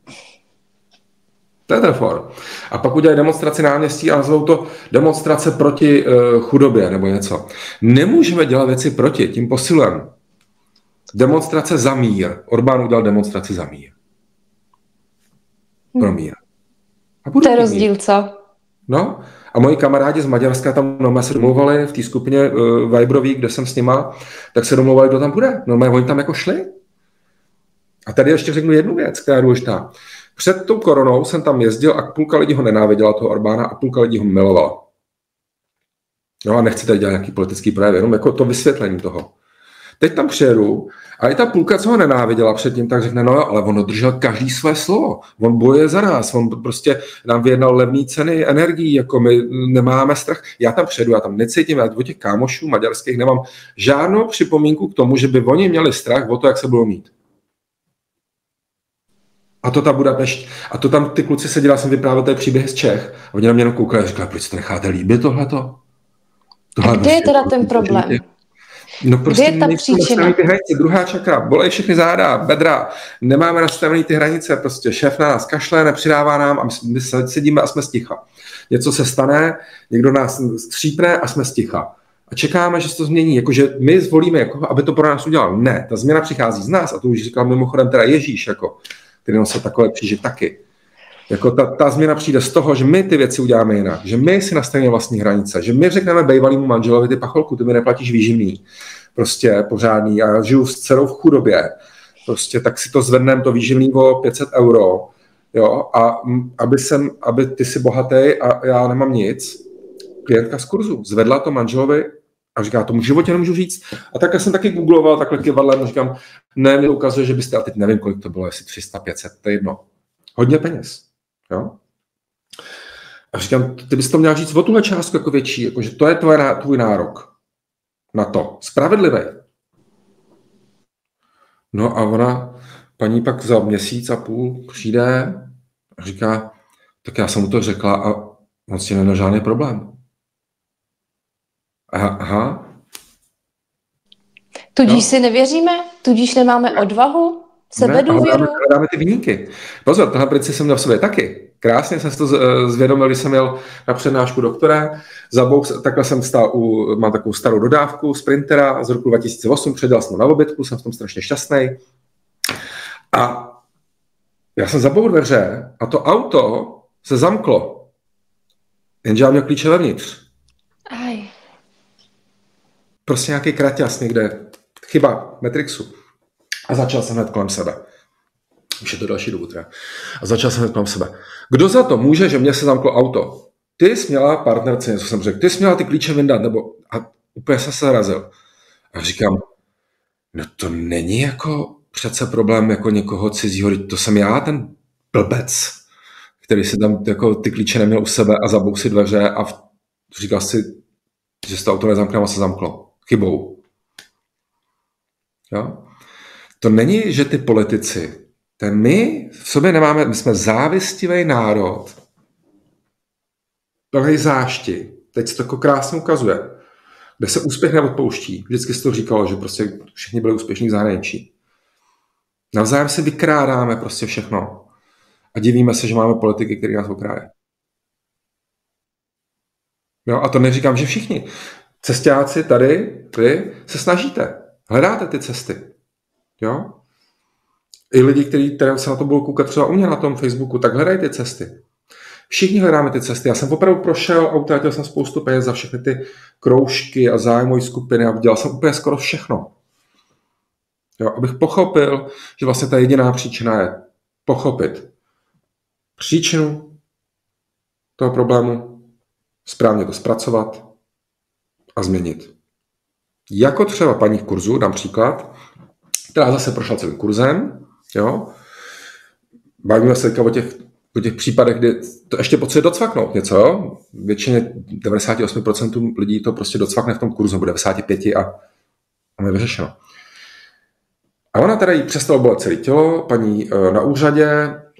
S2: To je ten for. A pak udělají demonstraci náměstí a nazvou to demonstrace proti chudobě nebo něco. Nemůžeme dělat věci proti, tím posilujeme. Demonstrace za mír. Orbán udělal demonstraci za mír. Pro mír.
S1: To je rozdíl, co?
S2: No. A moji kamarádi z Maďarska tam se domlouvali v té skupině Viberový, kde jsem s nima, tak se domlouvali, kdo tam bude. No, oni tam jako šli. A tady ještě řeknu jednu věc, která je důležitá. Před tou koronou jsem tam jezdil a půlka lidí ho nenáviděla, toho Orbána, a půlka lidí ho milovala. No a nechci tady dělat nějaký politický projev, jenom jako to vysvětlení toho. Teď tam přijedu a i ta půlka, co ho nenáviděla předtím, tak řekne, no jo, ale on dodržel každý své slovo. On bojuje za nás, on prostě nám vyjednal levné ceny energií, jako my nemáme strach. Já tam přijedu, já tam necítím, já od těch kámošů maďarských nemám žádnou připomínku k tomu, že by oni měli strach o to, jak se budou mít. A to ta Budapešť. A to tam ty kluci seděli, já jsem vyprávěl tady příběhy z Čech. A oni na mě jenom koukali a říkali, proč to necháte líbit tohleto?
S1: A kde je teda ten problém?
S2: No prostě nejsou nastavený ty hranice. Druhá čakra, bolej všechny záda, bedra. Nemáme nastavený ty hranice. Prostě šéf na nás kašle, nepřidává nám a my sedíme a jsme sticha. Něco se stane, někdo nás skřípne a jsme sticha. a čekáme, že se to změní, jakože my zvolíme, jako, aby to pro nás udělal. Ne, ta změna přichází z nás a to už říkal mimochodem teda Ježíš, jako, který nosil takové kříže taky. Jako ta změna přijde z toho, že my ty věci uděláme jinak, že my si nastavíme vlastní hranice, že my řekneme bývalýmu manželovi, ty pacholku, ty mi neplatíš výživný, prostě pořádný, já žiju s dcerou v chudobě, prostě tak si to zvedneme, to výživný o 500 €, jo, a aby ty jsi bohatý a já nemám nic. Klientka z kurzu zvedla to manželovi a říká, tomu v životě nemůžu říct. A tak jsem taky googloval takhle kivadlem a říkám, ne, mi ukazuje, že byste, a teď nevím, kolik to bylo, jestli 300, 500, to je jedno. Hodně peněz. Jo? A říkám, ty bys to měl říct o tuhle částku jako větší, jako, že to je tvůj nárok na to. Spravedlivý. No a ona, paní pak za měsíc a půl přijde a říká, tak já jsem mu to řekla a on si neměl žádný problém. Aha.
S1: Tudíž si nevěříme? Tudíž nemáme odvahu? Sebedůvěru?
S2: Dáme ty viníky. Pozor, tohle princip jsem měl v sobě taky. Krásně jsem si to zvědomil, když jsem jel na přednášku doktora. Takhle jsem stál mám takovou starou dodávku Sprintera z roku 2008, předělal jsem na obědku, jsem v tom strašně šťastný. A já jsem zabouhl dveře a to auto se zamklo. Jenže já měl klíče vevnitř.
S1: Aj.
S2: Prostě nějaký kraťas někde. Chyba Matrixu. A začal jsem hned kolem sebe. Už je to další dobu teda. A začal jsem hned kolem sebe. Kdo za to může, že mě se zamklo auto? Ty jsi měla partnerce, něco jsem řekl. Ty jsi měla ty klíče vyndat, nebo... A úplně jsem se zarazil. A říkám, no to není jako přece problém jako někoho cizího. To jsem já, ten blbec, který si tam jako ty klíče neměl u sebe a zabou si dveře a říkal si, že se to auto nezamkne a se zamklo. Chybou. Jo? To není, že ty politici, my v sobě nemáme, my jsme závistivý národ, plný zášti, teď se to jako krásně ukazuje, kde se úspěch neodpouští. Vždycky se to říkalo, že prostě všichni byli úspěšní v zahraničí. Navzájem si vykrádáme prostě všechno a divíme se, že máme politiky, které nás okrádají. Jo, a to neříkám, že všichni. Cestáci tady, vy se snažíte, hledáte ty cesty. Jo? I lidi, kteří se na to budou koukat třeba u mě na tom Facebooku, tak hledají ty cesty. Všichni hledáme ty cesty. Já jsem opravdu prošel a utratil jsem spoustu peněz za všechny ty kroužky a zájmové skupiny a dělal jsem úplně skoro všechno. Jo? Abych pochopil, že vlastně ta jediná příčina je pochopit příčinu toho problému, správně to zpracovat a změnit. Jako třeba paní v kurzu, dám příklad, která zase prošla celým kurzem, jo. Bavíme se o těch případech, kdy to ještě potřebuje docvaknout něco, jo. Většině 98% lidí to prostě docvakne v tom kurzu, nebo 95% a je vyřešeno. A ona teda jí přestalo bolet celé tělo, paní na úřadě,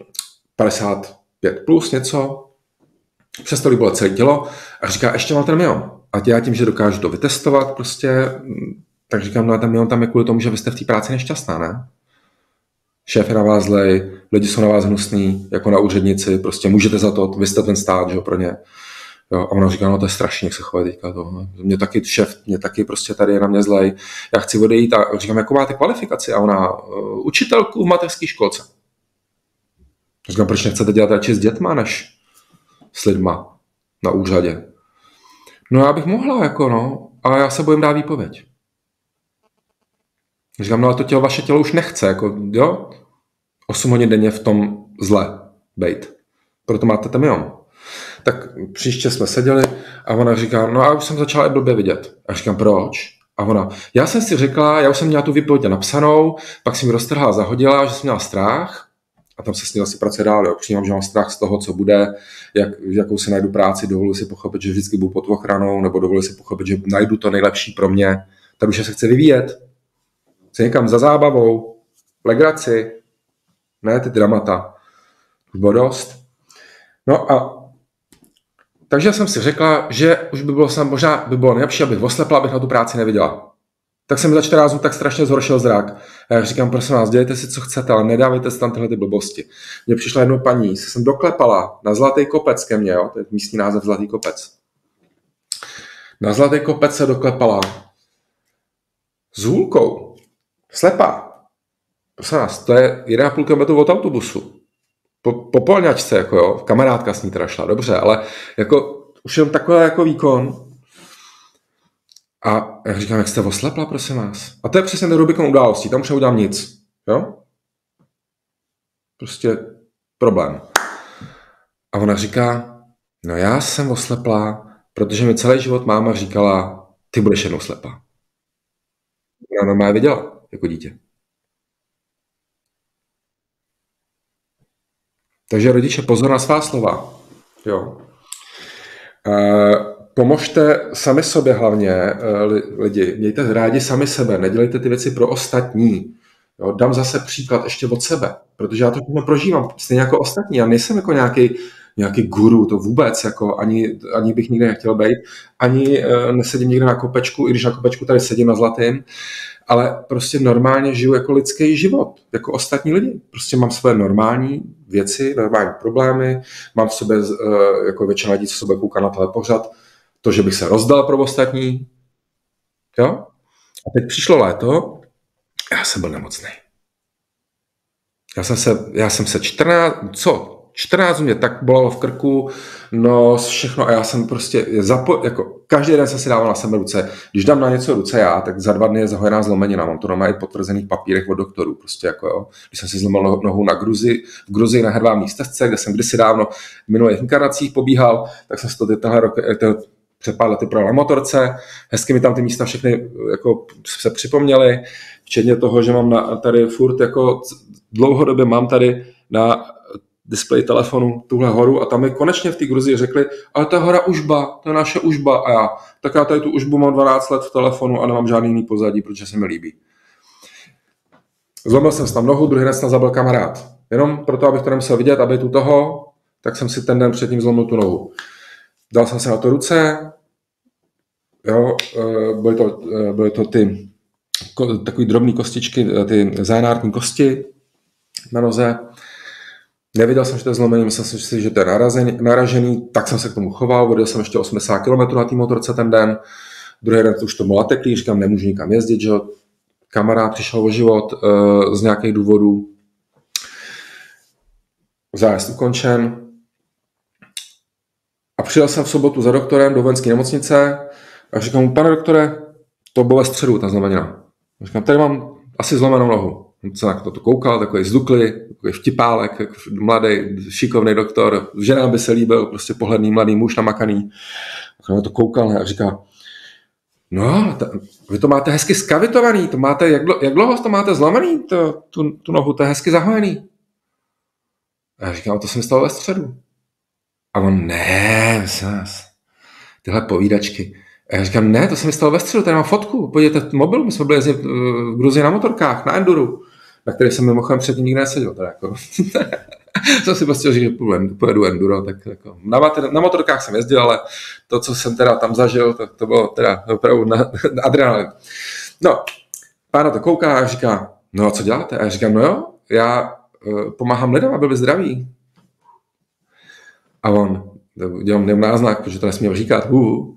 S2: 55 plus něco, přestalo jí bolet celé tělo a říká, ještě mám ten myom. A já tím, že dokážu to vytestovat prostě, tak říkám, no ten myom tam je kvůli tomu, že vy jste v té práci nešťastná, ne? Šéf je na vás zlej, lidi jsou na vás hnusný, jako na úřednici, prostě můžete za to, vy jste ten stát, že jo, pro ně. Jo, a ona říká, no to je strašně, jak se chovají teďka to. Mě taky šéf, mě taky prostě tady je na mě zlej, já chci odejít a říkám, jakou máte kvalifikaci? A ona, učitelku v mateřské školce. Říkám, proč nechcete dělat radši s dětma, než s lidma na úřadě? No já bych mohla, jako no, ale já se bojím dát výpověď. Říkám, no ale to vaše tělo už nechce, jako jo, 8 hodin denně v tom zle bejt. Proto máte ten myom. Tak příště jsme seděli a ona říká, no a už jsem začala i blbě vidět. A říkám, proč? A ona, já jsem si řekla, já už jsem měla tu výpověď napsanou, pak si mi roztrhla, zahodila, že jsem měla strach a tam se s ní asi pracuje dál, jo. Přijímám, že mám strach z toho, co bude, jakou si najdu práci, dovoluji si pochopit, že vždycky budu pod ochranou, nebo dovoluji si pochopit, že najdu to nejlepší pro mě. Ta duše se chce vyvíjet. Chce někam za zábavou, legraci, ne ty dramata. Už bylo dost. No a takže jsem si řekla, že už by bylo možná by bylo nejlepší, abych oslepla, abych na tu práci neviděla. Tak jsem za 14 dnů tak strašně zhoršil zrak. A já říkám, prosím vás, dělejte si, co chcete, ale nedávejte si tam tyhle ty blbosti. Mně přišla jednou paní, se jsem doklepala na Zlatý kopec ke mně, jo? To je místní název Zlatý kopec. Na Zlatý kopec se doklepala s hůlkou. Slepá. Prosím vás, to je 1,5 km od autobusu. Po polňačce, jako jo, kamarádka s ní teda šla, dobře, ale jako už jen takový jako výkon. A já říkám, jak jste oslepla, prosím vás. A to je přesně ten Rubikon událostí, tam už neudělám nic, jo? Prostě problém. A ona říká, no já jsem oslepla, protože mi celý život máma říkala, ty budeš jednou slepá. Ona normálně viděla, jako dítě. Takže rodiče, pozor na svá slova. Jo. Pomožte sami sobě hlavně, lidi. Mějte rádi sami sebe, nedělejte ty věci pro ostatní. Jo. Dám zase příklad ještě od sebe, protože já to prožívám stejně jako ostatní. Já nejsem jako nějaký guru, to vůbec, jako ani bych nikdy nechtěl být, ani nesedím nikde na kopečku, i když na kopečku tady sedím na Zlatým, ale prostě normálně žiju jako lidský život, jako ostatní lidi. Prostě mám své normální věci, normální problémy, mám v sobě, jako většina lidí, co se bude koukat na tohle pořad, to, že bych se rozdal pro ostatní. Jo? A teď přišlo léto, já jsem byl nemocný. Já jsem se 14 mě tak bolelo v krku, no všechno a já jsem prostě jako každý den jsem si dával na sebe ruce. Když dám na něco ruce já, tak za 2 dny je zahojená zlomenina. Mám to normálně i potvrzených papírech od doktorů. Prostě jako jo. Když jsem si zlomil nohu v Gruzii na hedvábné stezce, kde jsem kdysi dávno v minulých inkarnacích pobíhal, tak jsem si to tenhle rok před pár lety projel na motorce. Hezky mi tam ty místa všechny jako se připomněly, včetně toho, že mám tady furt jako dlouhodobě mám tady na displej telefonu tuhle horu a tam mi konečně v té Gruzii řekli, ale ta hora Užba, to je naše Užba a já tady tu Užbu mám 12 let v telefonu a nemám žádný jiný pozadí, protože se mi líbí. Zlomil jsem si tam nohu, druhý den jsem zabil kamarád. Jenom proto, abych to nemusel vidět, aby tu toho, tak jsem si ten den předtím zlomil tu nohu. Dal jsem se na to ruce, jo, byly to ty takový drobný kostičky, ty zájnární kosti na noze. Nevěděl jsem, že to je zlomený, myslel jsem si, že to je naražený, tak jsem se k tomu choval, vodil jsem ještě 80 km na té motorce ten den, druhý den už to bylo nateklý, říkám, nemůžu nikam jezdit, že kamarád přišel o život z nějakých důvodů, zájezd ukončen a přijel jsem v sobotu za doktorem do vojenské nemocnice a říkám mu, pane doktore, to bylo ve středu, ta zlomenina. Říkám, tady mám asi zlomenou nohu. On se na to koukal, takový zduklý, takový vtipálek, mladý, šikovný doktor, ženám by se líbil, prostě pohledný mladý muž namakaný. A na to koukal a říká, no, vy to máte hezky skavitovaný, to máte, jak dlouho to máte zlomený, tu nohu, to je hezky zahojený. A já říkám, to se mi stalo ve středu. A on, ne, tyhle povídačky. A já říkám, ne, to se mi stalo ve středu, tady mám fotku, podívejte mobil, my jsme byli jezdit v Gruzii na motorkách, na enduru, na který jsem mimochodem předtím nikdy neseděl. Teda jako. Jsem si prostě říct, že pojedu enduro, tak jako. Na motorkách jsem jezdil, ale to, co jsem teda tam zažil, to bylo teda opravdu na adrenalin. No, pán na to kouká a říká, no a co děláte? A já říkám, no jo, já pomáhám lidem, aby byli zdraví. A on, dělám náznak, protože to nesměl říkat, Jo.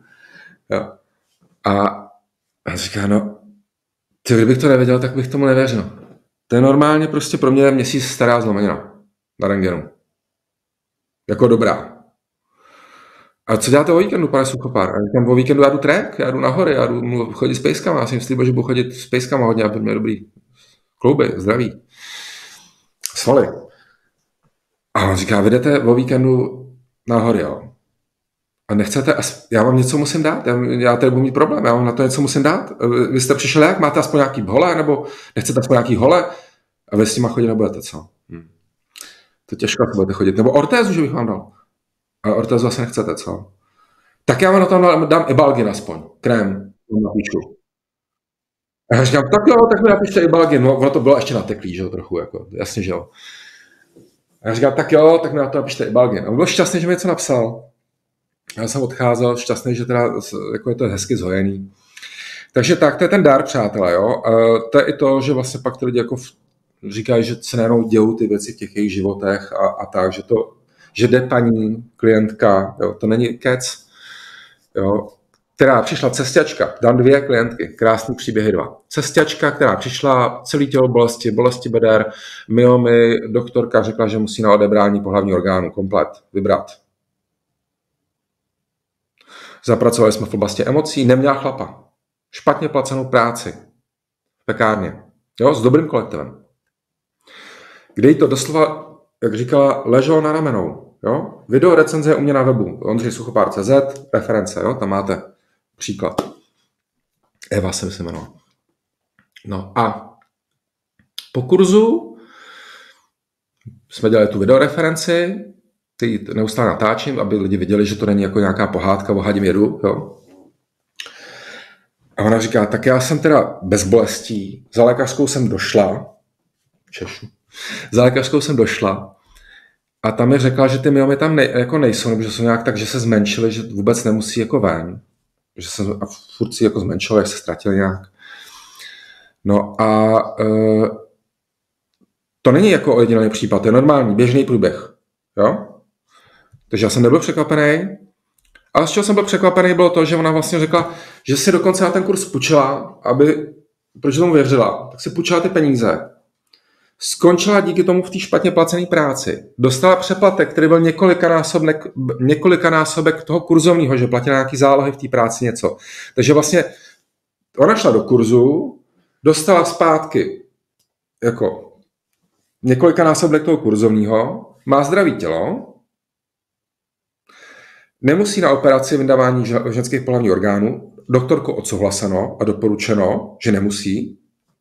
S2: A říká, no, kdybych to nevěděl, tak bych tomu nevěřil. To je normálně prostě pro mě měsíc stará zlomenina na rentgenu. Jako dobrá. A co děláte o víkendu, pane Suchopár? A říkám, o víkendu já jdu trek, já jdu na hory, já jdu chodit s pejskama, já jsem slíbil, že budu chodit s pejskama hodně, aby měl dobrý klouby, zdraví, svaly. A on říká, vy jdete o víkendu na hory, jo? A nechcete, já vám něco musím dát, já tady budu mít problém, já vám na to něco musím dát. Vy jste přišel jak, máte aspoň nějaký hole, nebo nechcete aspoň nějaký hole a vy s nima chodit nebudete, co? To těžko budete chodit. Nebo ortézu, že bych vám dal. A ortézu asi nechcete, co? Tak já vám na to dám Ibalgin aspoň, krém, napíšu. A já říkám, tak jo, tak mi napište Ibalgin, no ono to bylo ještě nateklý, že jo, trochu, jako, jasně, že jo. A já říkám, tak jo, tak mi na to napište Ibalgin. A on byl šťastný, že mi něco napsal. Já jsem odcházel šťastný, že teda jako je to hezky zhojený. Takže tak, to je ten dar, přátelé, jo. To je i to, že vlastně pak ty lidi jako říkají, že se najednou dějou ty věci v těch jejich životech a tak, že jde paní klientka, jo, to není kec, jo. která přišla cesťačka, dám 2 klientky, krásný příběhy 2. Cesťačka, která přišla, celý tělo bolesti beder, myomy, doktorka řekla, že musí na odebrání pohlavního orgánu komplet vybrat. Zapracovali jsme v oblasti emocí, neměla chlapa. Špatně placenou práci v pekárně, jo, s dobrým kolektivem. Kde jí to doslova, jak říkala, leželo na ramenou. Jo? Video recenze je u mě na webu, ondřejsuchopár.cz, reference, jo? Tam máte příklad. Eva jsem se jmenoval. No a po kurzu jsme dělali tu videoreferenci, ty neustále natáčím, aby lidi viděli, že to není jako nějaká pohádka o hadím jedu. Jo? A ona říká, tak já jsem teda bez bolestí, za lékařskou jsem došla, za lékařskou jsem došla a tam mi řekla, že ty myomy tam jako nejsou, nebo že jsou nějak tak, že se zmenšily, že vůbec nemusí jako ven. Že jsem a furt si jako zmenšil, jak se ztratil nějak. No a to není jako ojedinělý případ, to je normální, běžný průběh. Jo? Takže já jsem nebyl překvapený. Ale z čeho jsem byl překvapený, bylo to, že ona vlastně řekla, že si dokonce na ten kurz půjčila, protože tomu věřila, tak si půjčila ty peníze. Skončila díky tomu v té špatně placené práci. Dostala přeplatek, který byl několikanásobek toho kurzovního, že platila nějaký zálohy v té práci něco. Takže vlastně ona šla do kurzu, dostala zpátky jako několikanásobek toho kurzovního, má zdravý tělo, nemusí na operaci vydávání ženských pohlavních orgánů, doktorkou odsouhlaseno a doporučeno, že nemusí.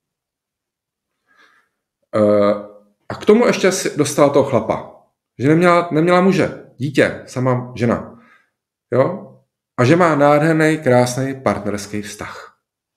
S2: A k tomu ještě si dostala toho chlapa. Že neměla muže, dítě, sama žena. Jo? A že má nádherný, krásný partnerský vztah.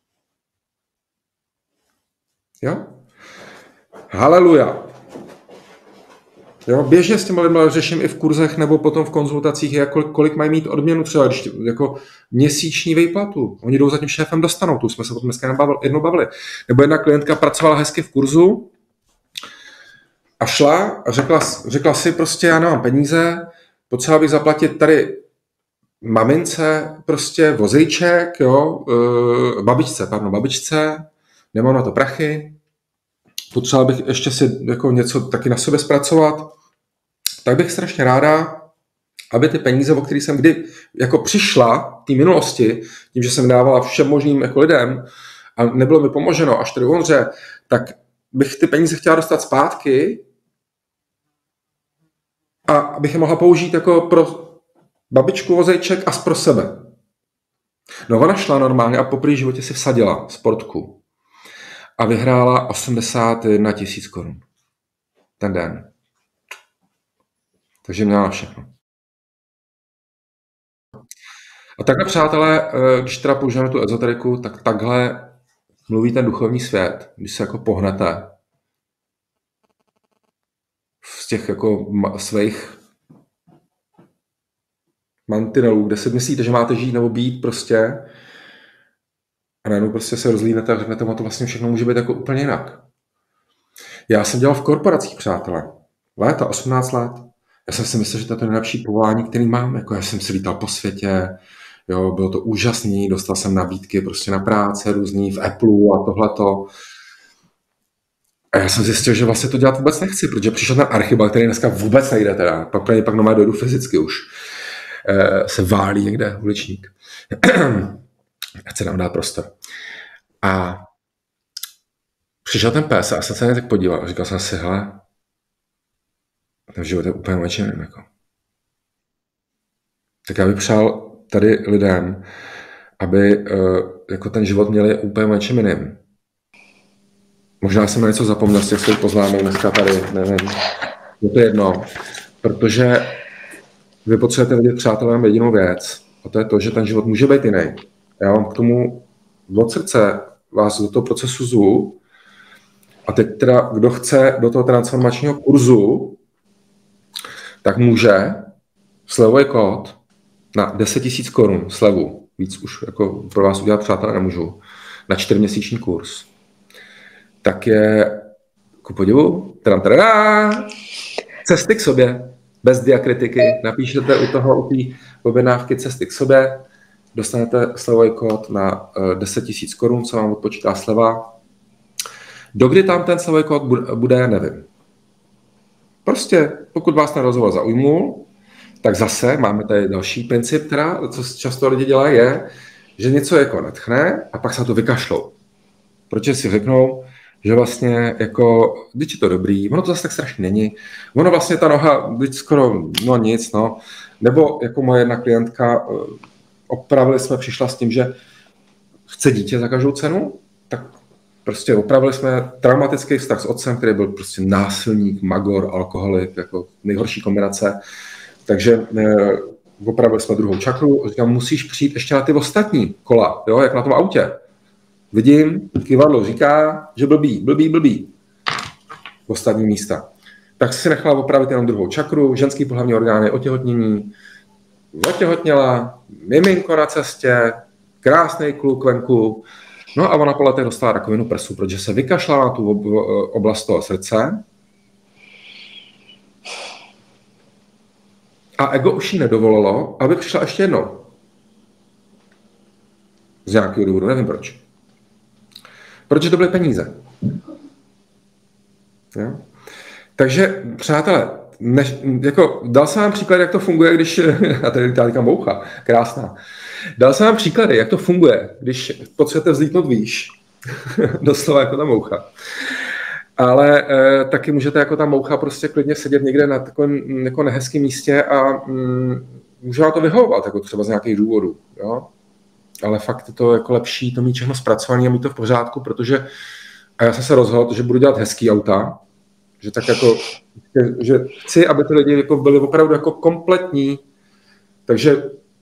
S2: Jo? Haleluja. Jo? Běžně s těmi lidmi řeším i v kurzech nebo potom v konzultacích, kolik mají mít odměnu třeba, když jako měsíční výplatu. Oni jdou za tím šéfem dostanou, tu jsme se potom dneska jednou bavili. Nebo jedna klientka pracovala hezky v kurzu, a šla a řekla si prostě, já nemám peníze, potřeba bych zaplatit tady mamince prostě vozejček, jo, babičce, nemám na to prachy, potřeba bych ještě si jako něco taky na sobě zpracovat, tak bych strašně ráda, aby ty peníze, o kterých jsem kdy jako přišla v té minulosti, tím, že jsem dávala všem možným jako lidem a nebylo mi pomoženo, až tady umře, tak bych ty peníze chtěla dostat zpátky a abych je mohla použít jako pro babičku vozejček a pro sebe. No ona šla normálně a poprvé životě si vsadila sportku a vyhrála 81 000 korun ten den. Takže měla všechno. A takhle, přátelé, když teda použijeme tu ezoteriku, tak takhle mluví ten duchovní svět, když se jako pohnete z těch jako svých mantinelů, kde si myslíte, že máte žít nebo být prostě a najednou prostě se rozlínete a řeknete, to vlastně všechno může být jako úplně jinak. Já jsem dělal v korporacích, přátelé. Léta, 18 let. Já jsem si myslel, že to je to nejlepší povolání, který mám. Jako já jsem si lítal po světě, jo, bylo to úžasný, dostal jsem nabídky prostě na práce různý v Apple a tohleto. A já jsem zjistil, že vlastně to dělat vůbec nechci, protože přišel ten Archibald, který dneska vůbec nejde teda. Pak normálně dojdu fyzicky už. Se válí někde uličník. Chce nám dát prostor. A přišel ten pes a jsem se na tak podíval a říkal jsem si, hele, ten život je úplně většinou. Jako. Tak já bych přál tady lidem, aby jako ten život měli úplně větším jiným. Možná jsem na něco zapomněl z těch svých poznámek dneska tady, nevím. Je to jedno, protože vy potřebujete vidět, přátelé, jedinou věc, a to je to, že ten život může být jiný. Já vám k tomu od srdce vás do toho procesu zvu a teď teda, kdo chce do toho transformačního kurzu, tak může slevový kód na 10 000 korun slevu, víc už jako pro vás udělat, přátelé, nemůžu, na 4měsíční kurz. Tak je, ku podivu, cesty k sobě, bez diakritiky, napíšete u té objednávky cesty k sobě dostanete slevový kód na 10 000 korun, co vám odpočítá sleva. Dokdy tam ten slevový kód bude, nevím. Prostě, pokud vás ten rozhovor zaujmul, tak zase máme tady další princip, teda, co často lidi dělají, je, že něco jako nadchne a pak se na to vykašlou. Protože si řeknou, že vlastně jako, když je to dobrý, ono to zase tak strašně není. Ono vlastně ta noha, když skoro, no nic, no. Nebo jako moje jedna klientka, přišla s tím, že chce dítě za každou cenu, tak prostě opravili jsme traumatický vztah s otcem, který byl prostě násilník, magor, alkoholik, jako nejhorší kombinace. Takže opravili jsme druhou čakru, říkám, musíš přijít ještě na ty ostatní kola, jo, jak na tom autě. Vidím, kivadlo říká, že blbý. Ostatní místa. Tak si nechala opravit jenom druhou čakru, ženský pohlavní orgány, otěhotnění, otěhotněla, miminko na cestě, krásný kluk venku, no a ona po letech dostala rakovinu prsu, protože se vykašlala na tu oblast toho srdce. A ego už jí nedovolilo, aby přišla ještě jednou. Z nějakého důvodu, nevím proč. Protože to byly peníze. Jo? Takže, přátelé, jako, dal jsem vám příklady, jak to funguje, když... A tady říkám moucha, krásná. Dal jsem vám příklady, jak to funguje, když potřebujete vzlítnout výš. Doslova jako ta moucha. Ale taky můžete jako ta moucha prostě klidně sedět někde na takovém jako nehezkém místě a může vám to vyhovovat, jako třeba z nějakých důvodů. Jo? Ale fakt je to jako lepší to mít všechno zpracované a mít to v pořádku, protože a já jsem se rozhodl, že budu dělat hezký auta, že tak jako, že chci, aby ty lidi jako byli opravdu jako kompletní, takže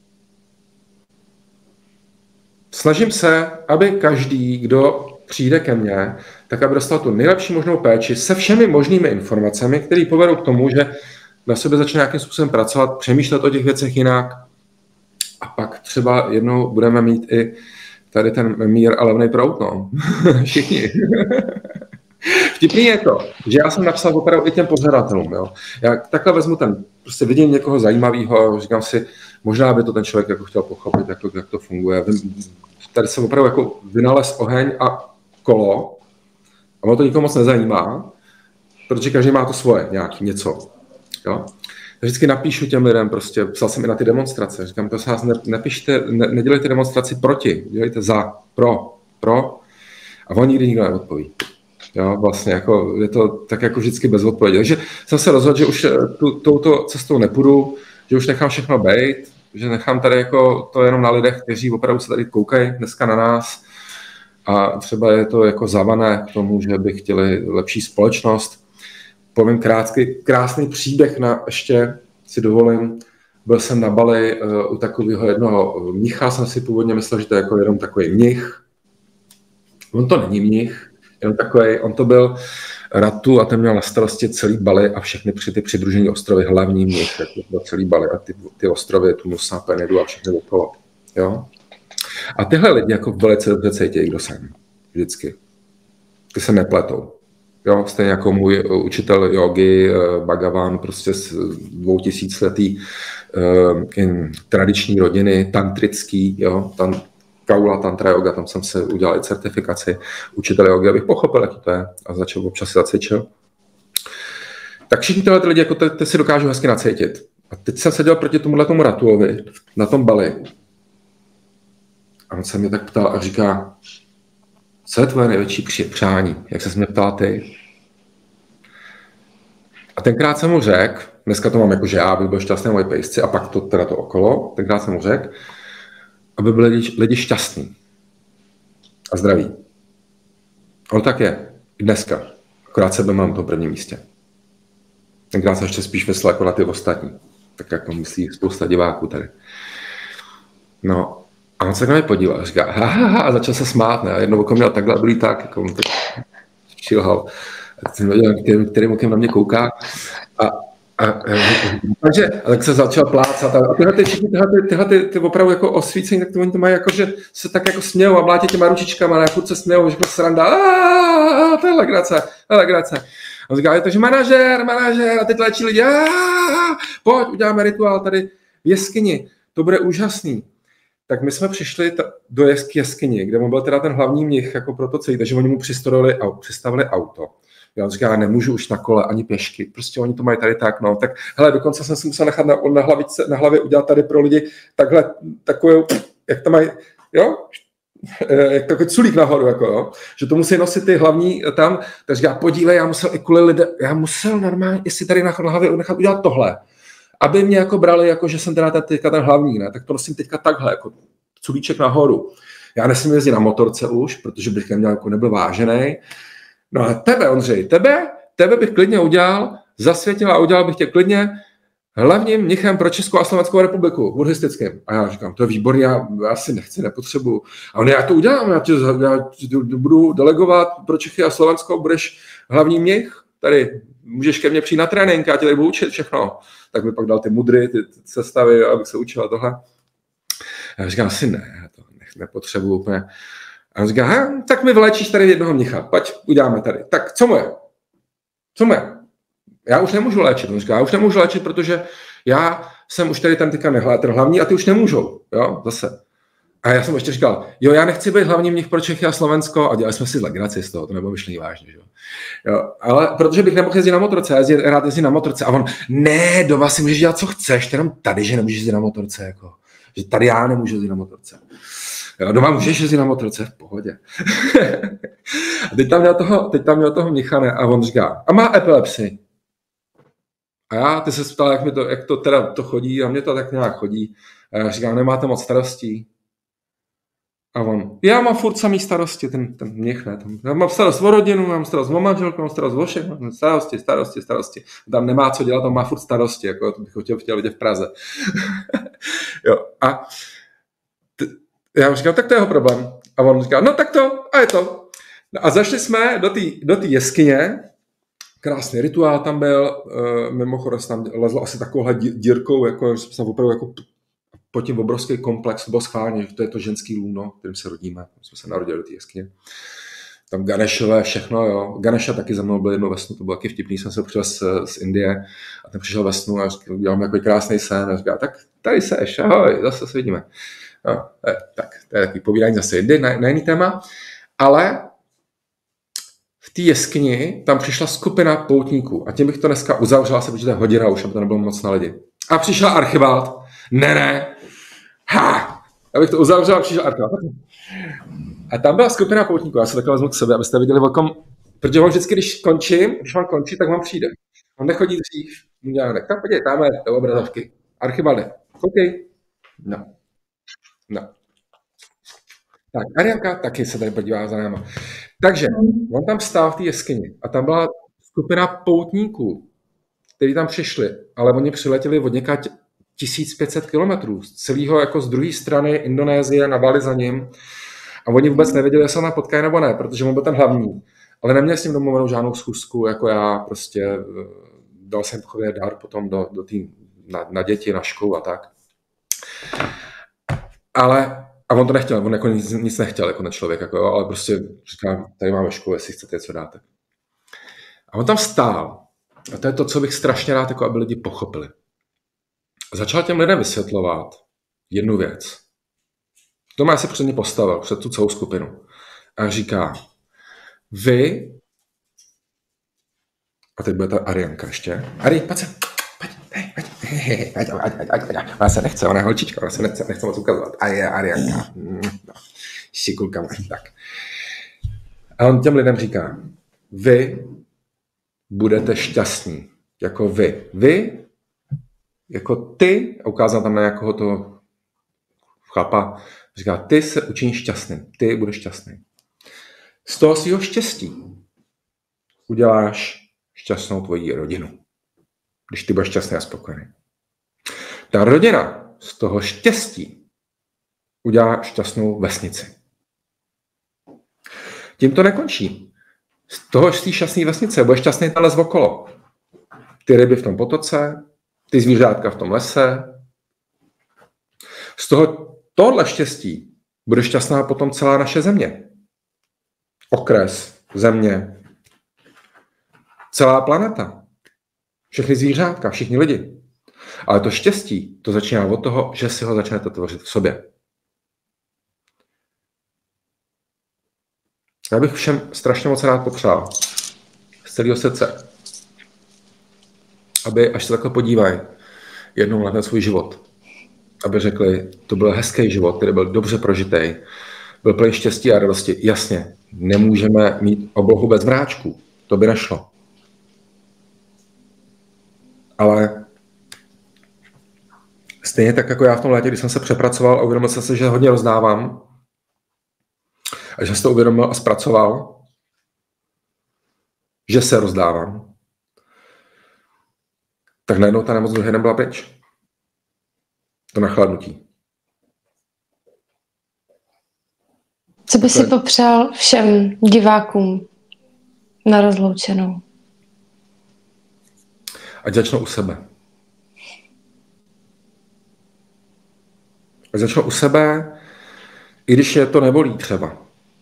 S2: snažím se, aby každý, kdo přijde ke mně, tak aby dostal tu nejlepší možnou péči se všemi možnými informacemi, které povedou k tomu, že na sobě začne nějakým způsobem pracovat, přemýšlet o těch věcech jinak a pak třeba jednou budeme mít i tady ten mír a levnej proud, no. Všichni. Vtipný je to, že já jsem napsal opravdu i těm pořadatelům. Jo. Já takhle vezmu prostě vidím někoho zajímavého, říkám si, možná by to ten člověk jako chtěl pochopit, jak to funguje. Tady jsem opravdu jako vynalez oheň a kolo a ono to nikomu moc nezajímá, protože každý má to svoje, nějaký něco. Jo. Vždycky napíšu těm lidem, prostě psal jsem i na ty demonstrace, říkám, to se vás nepište, nedělejte demonstraci proti, dělejte za, pro a on nikdy nikdo neodpoví. Jo, vlastně jako, je to tak jako vždycky bez odpovědi. Takže jsem se rozhodl, že už touto cestou nepůjdu, že už nechám všechno bejt, že nechám tady jako to jenom na lidech, kteří opravdu se tady koukají dneska na nás a třeba je to jako zavané k tomu, že by chtěli lepší společnost. Povím krásný příběh ještě si dovolím. Byl jsem na Bali u takového jednoho mnicha, jsem si původně myslel, že to je jako jenom takový mnich. On to není mnich, jenom takový, on to byl Ratu a ten měl na starosti celý Bali a všechny ty přidružené ostrovy, hlavní mnich, jako celý Bali a ty ostrovy, tu Nusa Penidu a všechny okolo. Jo? A tyhle lidi jako velice dobře cítí, kdo jsem. Vždycky. Ty se nepletou. Jo? Stejně jako můj učitel jogy, Bhagavan, prostě z 2000letý tradiční rodiny, tantrický, jo? Kaula Tantra Yoga, tam jsem se udělal i certifikaci učitel jogy, abych pochopil, jaký to je a začal občas si zacvičil. Tak všichni tyhle lidi jako ty si dokážou hezky nacítit. A teď jsem seděl proti tomuhletomu Ratuovi na tom Bali. A on se mě tak ptal a říká, co je tvoje největší přání? Jak se mě ptala ty? A tenkrát jsem mu řekl, dneska to mám jako, že já bych byl šťastný moje pejsci a pak to okolo, tenkrát jsem mu řekl, aby byli lidi šťastní a zdraví. Ale tak je. I dneska. Akorát sebe mám na tom prvním místě. Tenkrát jsem ještě spíš myslel jako na ty ostatní. Tak jako myslí spousta diváků tady. No. A on se na mě podíval a říká, a začal se smát, ne? A jednou oko měl takhle, druhý tak, jako on tak šilhal. A jsem věděl, kterým okem na mě kouká. Takže tak se začal plácat a tyhle opravdu jako osvícení, tak to oni to mají jako, že se tak jako smějou a blátí těma ručičkama, a furt se smějou, že sranda, to je legrace. A on říká, takže manažér, a teď léčí lidi, pojď, uděláme rituál tady v jeskyni, to bude úžasný. tak my jsme přišli do jeskyni, kde mu byl teda ten hlavní mnich jako pro to celý, takže oni mu přistavili auto. Já říkám, já nemůžu už na kole ani pěšky, prostě oni to mají tady tak, no. Tak hele, dokonce jsem si musel nechat na hlavě udělat tady pro lidi takhle, takovou, jak to mají, jo? Jak takový culík nahoru, jako, jo? Že to musí nosit ty hlavní tam, takže já podívej, já musel i kvůli lidem, já musel normálně, jestli tady na hlavě nechat udělat tohle, aby mě jako brali, jako že jsem teda teďka ten hlavní, ne? Tak to nosím teďka takhle, jako culíček nahoru. Já nesmím jezdit na motorce už, protože bych nebyl vážený. No a tebe, Ondřej, tebe bych klidně udělal, zasvětil a udělal bych tě klidně hlavním mnichem pro Českou a Slovenskou republiku, buddhistickým. A já říkám, to je výborný, já si nepotřebuju. A on, já to udělám, já tě budu delegovat pro Čechy a Slovensko, budeš hlavní mnich, tady můžeš ke mně přijít na trénink, já tě tady budu učit všechno. Tak mi pak dal ty mudry, ty sestavy, abych se učil a tohle. A já říkám, asi ne, já to nepotřebuju úplně. A on říká, tak mi vylečíš tady jednoho mnicha, pojď, uděláme tady. Tak co mu je? Já už nemůžu léčit. On říká, já už nemůžu léčit, protože já jsem už tady ten hlavní a ty už nemůžou. Jo, zase. A já jsem ještě říkal, jo, já nechci být hlavní mnich pro Čechy a Slovensko a dělali jsme si legraci z toho, to nebylo myšlení vážně. Že? Jo, ale protože bych nemohl jezdit na motorce, rád jezdit na motorce. A on, ne, doma si můžeš dělat, co chceš, jenom tady, že nemůžeš jezdit na motorce. Jako. Že tady já nemůžu jezdit na motorce. Jo, doma můžeš jezdit na motorce, v pohodě. A teď tam měl toho mnicha, ne? A on říká, a má epilepsii. A ty se ptal, jak to teda to chodí, a mě to tak nějak chodí. A já říkám, nemáte moc starostí. A on, já mám furt samý starosti, ten mnich, ne? Já mám starost o rodinu, mám starost o manželku, mám starost o všechno, starosti. Tam nemá co dělat, tam má furt starosti, jako to bych chtěl vidět v Praze. Jo, a já mu říkám, tak to je jeho problém. A on říká, no tak to, a je to. No a zašli jsme do té jeskyně, krásný rituál tam byl, mimochodem tam lezlo asi takovouhle dírkou, jako že jsme opravdu jako po tím obrovský komplex, to bylo schválně, že to je to ženský lůno, kterým se rodíme, my jsme se narodili do té jeskyně. Tam Ganeshové, všechno, jo. Ganesha taky za mnou byl jednou ve snu, to bylo taky vtipný, jsem se přišel z Indie a ten přišel ve snu a dělal mi takový krásný sen a říkal, tak tady seš, ahoj, zase se vidíme. No, tak, to je takový povídání zase na jiný téma, ale v té jeskyni tam přišla skupina poutníků a tím bych to dneska uzavřela, se protože to je hodina už, aby to nebylo moc na lidi. A přišel Archibald, abych to uzavřela, přišel Archibald. A tam byla skupina poutníků, já se takhle vezmu k sobě, abyste viděli, protože on vždycky, když mám končit, tak vám přijde. On nechodí dřív, tak podívej, tam je do obrazovky. Archibalde, koukej. No. Tak, Arianka taky se tady podívá za náma. Takže on tam stál v té jeskyni a tam byla skupina poutníků, kteří tam přišli, ale oni přiletěli od někud 1500 kilometrů z celého, jako z druhé strany Indonésie, na Bali za ním. A oni vůbec nevěděli, jestli ho potkají nebo ne, protože on byl ten hlavní. Ale neměl s ním domluvenou žádnou schůzku, jako já prostě dal jsem takový dar potom na děti, na školu a tak. A on to nechtěl, on jako nic nechtěl, jako ten člověk, jako, ale prostě říkám, tady máme školu, jestli chcete něco dáte. A on tam stál. A to je to, co bych strašně rád, jako aby lidi pochopili. Začal těm lidem vysvětlovat jednu věc. Tomáš se před ně postavil, před tu celou skupinu. A říká, vy, a teď bude ta Arianka ještě. Ari, pojď se. Pojď. Ona se nechce, ona je holčička, ona se nechce moc ukazovat. A je Arianka. No, šikulka, tak. A on těm lidem říká, vy budete šťastní. Jako vy. Vy, jako ty, a ukázal tam na nějakého toho chlapa, říká, ty se učiníš šťastným. Ty budeš šťastný. Z toho svého štěstí uděláš šťastnou tvoji rodinu. Když ty budeš šťastný a spokojený. Ta rodina z toho štěstí udělá šťastnou vesnici. Tím to nekončí. Z toho šťastné vesnice budeš šťastný ten les okolo. Ty ryby v tom potoce, ty zvířátka v tom lese. Z tohohle štěstí bude šťastná potom celá naše země. Okres, země, celá planeta. Všechny zvířátka, všichni lidi. Ale to štěstí, to začíná od toho, že si ho začnete tvořit v sobě. Já bych všem strašně moc rád popřál z celého srdce, aby, až se takhle podívají jednou na ten svůj život, aby řekli, to byl hezký život, který byl dobře prožitý, byl plný štěstí a radosti. Jasně, nemůžeme mít oblohu bez mráčků, to by nešlo. Ale stejně tak jako já v tom létě, když jsem se přepracoval a uvědomil jsem se, že hodně rozdávám a že jsem to uvědomil a zpracoval, že se rozdávám, tak najednou ta nemoc druhý den byla pryč. To nachladnutí.
S1: Co by si popřál všem divákům na rozloučenou?
S2: Ať začnou u sebe. Ať začnou u sebe, i když je to nebolí třeba.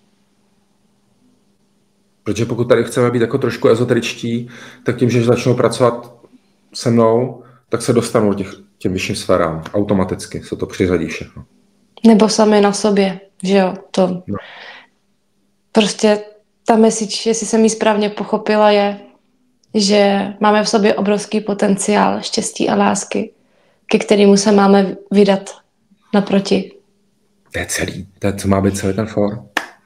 S2: Protože pokud tady chceme být jako trošku ezoteričtí, tak tím, že začnou pracovat se mnou, tak se dostanou těm vyšším sférám. Automaticky se to přiřadí všechno.
S1: Nebo sami na sobě, že jo? To no. Prostě ta message, jestli jsem ji správně pochopila, je, že máme v sobě obrovský potenciál štěstí a lásky, ke kterému se máme vydat naproti.
S2: To je celý. To je, co má být celý ten for.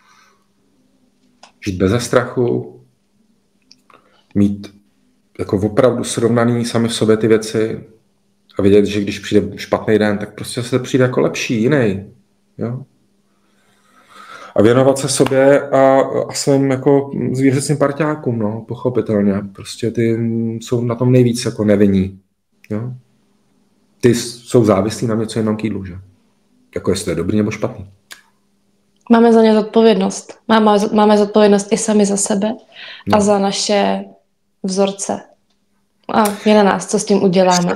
S2: Žít bez strachu, mít jako opravdu srovnaný sami v sobě ty věci a vědět, že když přijde špatný den, tak prostě se přijde jako lepší, jiný. Jo? A věnovat se sobě a svým jako zvířecím parťákům, no, pochopitelně. Prostě ty jsou na tom nejvíc jako nevinní. Jo? Ty jsou závislí na něco jenom k jídlu, že? Jako jestli je dobrý nebo špatný.
S1: Máme za ně zodpovědnost. Máme zodpovědnost i sami za sebe a za naše vzorce. A je na nás, co s tím uděláme.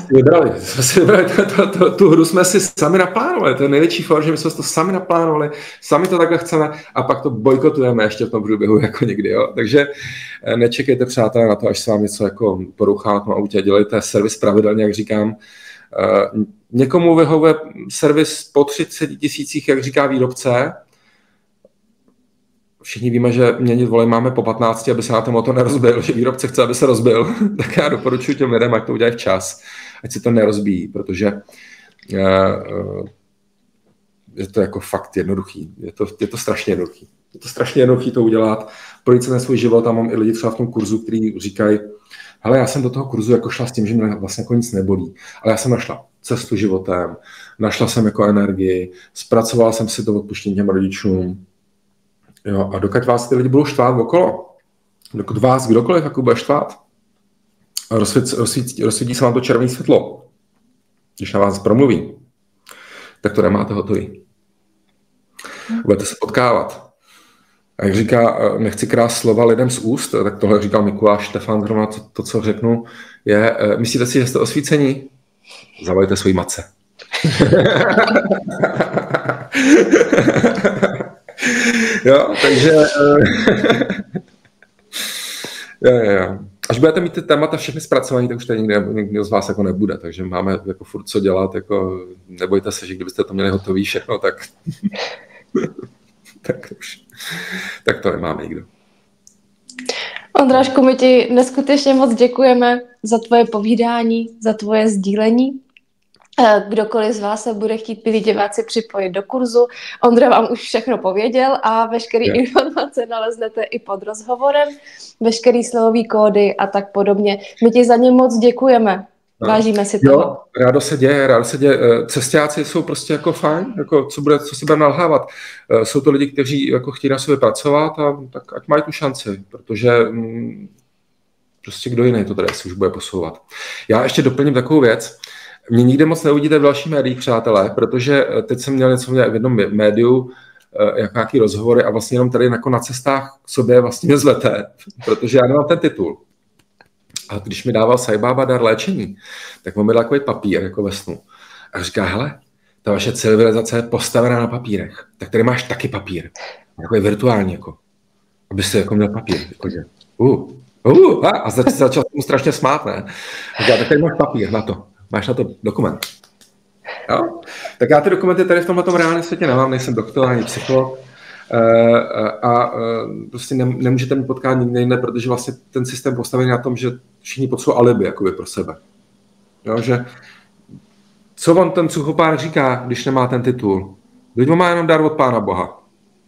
S2: Tu hru jsme si sami naplánovali. To je největší for, že my jsme to sami naplánovali, sami to takhle chceme a pak to bojkotujeme ještě v tom průběhu jako někdy. Jo? Takže nečekejte, přátelé, na to, až se vám něco jako poruchá na tom autě. Dělejte servis pravidelně, jak říkám. Někomu vyhovuje servis po 30 000, jak říká výrobce. Všichni víme, že měnit volej máme po 15, aby se na ten motor nerozbil, že výrobce chce, aby se rozbil. Tak já doporučuji těm lidem, ať to udělají včas, ať si to nerozbíjí, protože je to jako fakt jednoduchý. Je to strašně jednoduchý. Je to strašně jednoduchý to udělat, projít se na svůj život a mám i lidi třeba v tom kurzu, kteří říkají, hele, já jsem do toho kurzu jako šla s tím, že mě vlastně jako nic nebolí, ale já jsem našla cestu životem, našla jsem jako energii, zpracovala jsem si to odpuštění těm rodičům. Jo, a dokud vás ty lidi budou štvát okolo, dokud vás kdokoliv jako bude štvát, rozsvítí se vám to červené světlo, když na vás promluví, tak to nemáte hotový. Budete se potkávat. A jak říká, nechci krást slova lidem z úst, tak tohle říkal Mikuláš Štefan, zrovna to, co řeknu, je, myslíte si, že jste osvícení? Zavolejte svojí matce. Jo, takže jo. Až budete mít ty témata všechny zpracovaný, tak už tady nikdo z vás jako nebude, takže máme jako furt co dělat, jako nebojte se, že kdybyste to měli hotový všechno, tak tak to nemáme nikdo.
S1: Ondrášku, my ti neskutečně moc děkujeme za tvoje povídání, za tvoje sdílení. Kdokoliv z vás se bude chtít, milí diváci, připojit do kurzu. Ondra vám už všechno pověděl a veškeré informace naleznete i pod rozhovorem, veškeré slovové kódy a tak podobně. My ti za ně moc děkujeme. Vážíme si toho.
S2: Jo, rádo se děje. Cestáci jsou prostě jako fajn, jako co si budeme nalhávat. Jsou to lidi, kteří jako chtějí na sobě pracovat a tak ať mají tu šanci, protože prostě kdo jiný to tady si už bude posouvat. Já ještě doplním takovou věc. Mě nikde moc neuvidíte v dalších médiích, přátelé, protože teď jsem měl něco v jednom médiu, jako nějaký rozhovory a vlastně jenom tady jako na cestách k sobě vlastně mě zvete, protože já nemám ten titul. A když mi dával Sai Baba dar léčení, tak on mi dal takový papír jako ve snu. A říká, hele, ta vaše civilizace je postavená na papírech, tak tady máš taky papír. Takový virtuální, jako, aby si jako měl papír. Jakože, a začal mu strašně smát, ne? Říká, tak tady máš papír na to. Máš na to dokument. Jo? Tak já ty dokumenty tady v tomhletom reálném světě nemám, nejsem doktor ani psycholog, a prostě nemůžete mít potkání nikde jinde, protože vlastně ten systém postavený na tom, že všichni potřebují alibi jakoby pro sebe. Jo, že co on ten suchopár říká, když nemá ten titul? Když má jenom dar od Pána Boha.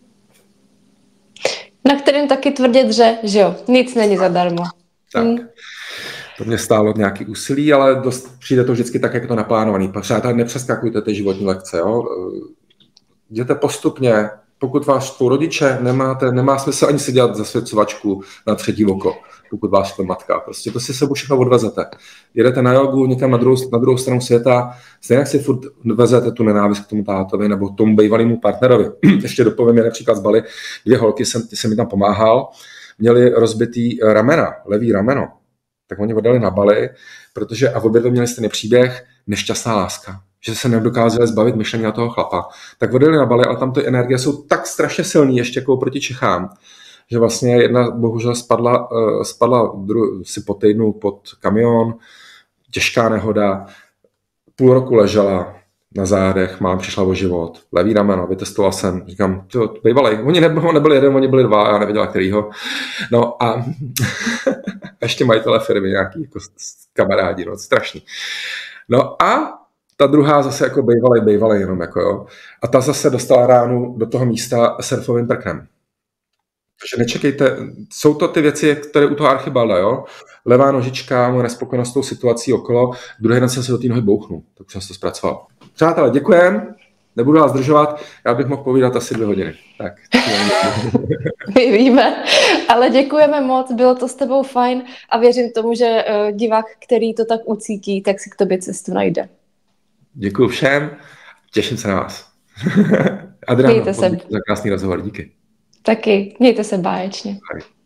S1: Na kterém taky tvrdit, že jo, nic není zadarmo.
S2: Tak. To mě stálo nějaký úsilí, ale dost přijde to vždycky tak, jak to naplánovaný. Přátelé, nepřeskakujte ty životní lekce. Jo? Jděte postupně. Pokud vás štvou rodiče, nemá smysl ani si dělat zasvěcovačku na třetí oko, pokud vás štve matka. Prostě to si sebou všechno odvezete. Jedete na jogu někam na druhou stranu světa, stejně si furt vezete tu nenávist k tomu tátovi nebo tomu bývalému partnerovi. Ještě dopovím je například z Bali. 2 holky, jsem mi tam pomáhal, měly rozbitý ramena, levý rameno. Tak oni odjeli na Bali, protože a obě měli stejný příběh, nešťastná láska, že se nedokázali zbavit myšlení na toho chlapa. Tak odjeli na Bali, ale tam ty energie jsou tak strašně silný, ještě jako proti Čechám, že vlastně jedna bohužel spadla si po týdnu pod kamion, těžká nehoda, půl roku ležela na zádech, přišla o život, levý rameno, vytestoval jsem, říkám, bývalej, oni nebyli jeden, oni byli 2, já nevěděla kterýho. No a ještě majitele firmy, nějaký jako kamarádi, no, strašný. No a ta druhá zase jako bývalej jenom jako jo. A ta zase dostala ránu do toho místa surfovým prknem. Takže nečekejte, jsou to ty věci, které u toho Archibalda, jo. Levá nožička, moje nespokojenost s tou situací okolo, druhý den jsem se do té nohy bouchnul, tak jsem to zpracoval. Přátelé, děkujem, nebudu vás zdržovat, já bych mohl povídat asi 2 hodiny. Tak.
S1: My víme, ale děkujeme moc, bylo to s tebou fajn a věřím tomu, že divák, který to tak ucítí, tak si k tobě cestu najde.
S2: Děkuji všem, těším se na vás. Adriano,
S1: mějte se.
S2: Za krásný rozhovor, díky.
S1: Taky, mějte se báječně.
S2: Ahoj.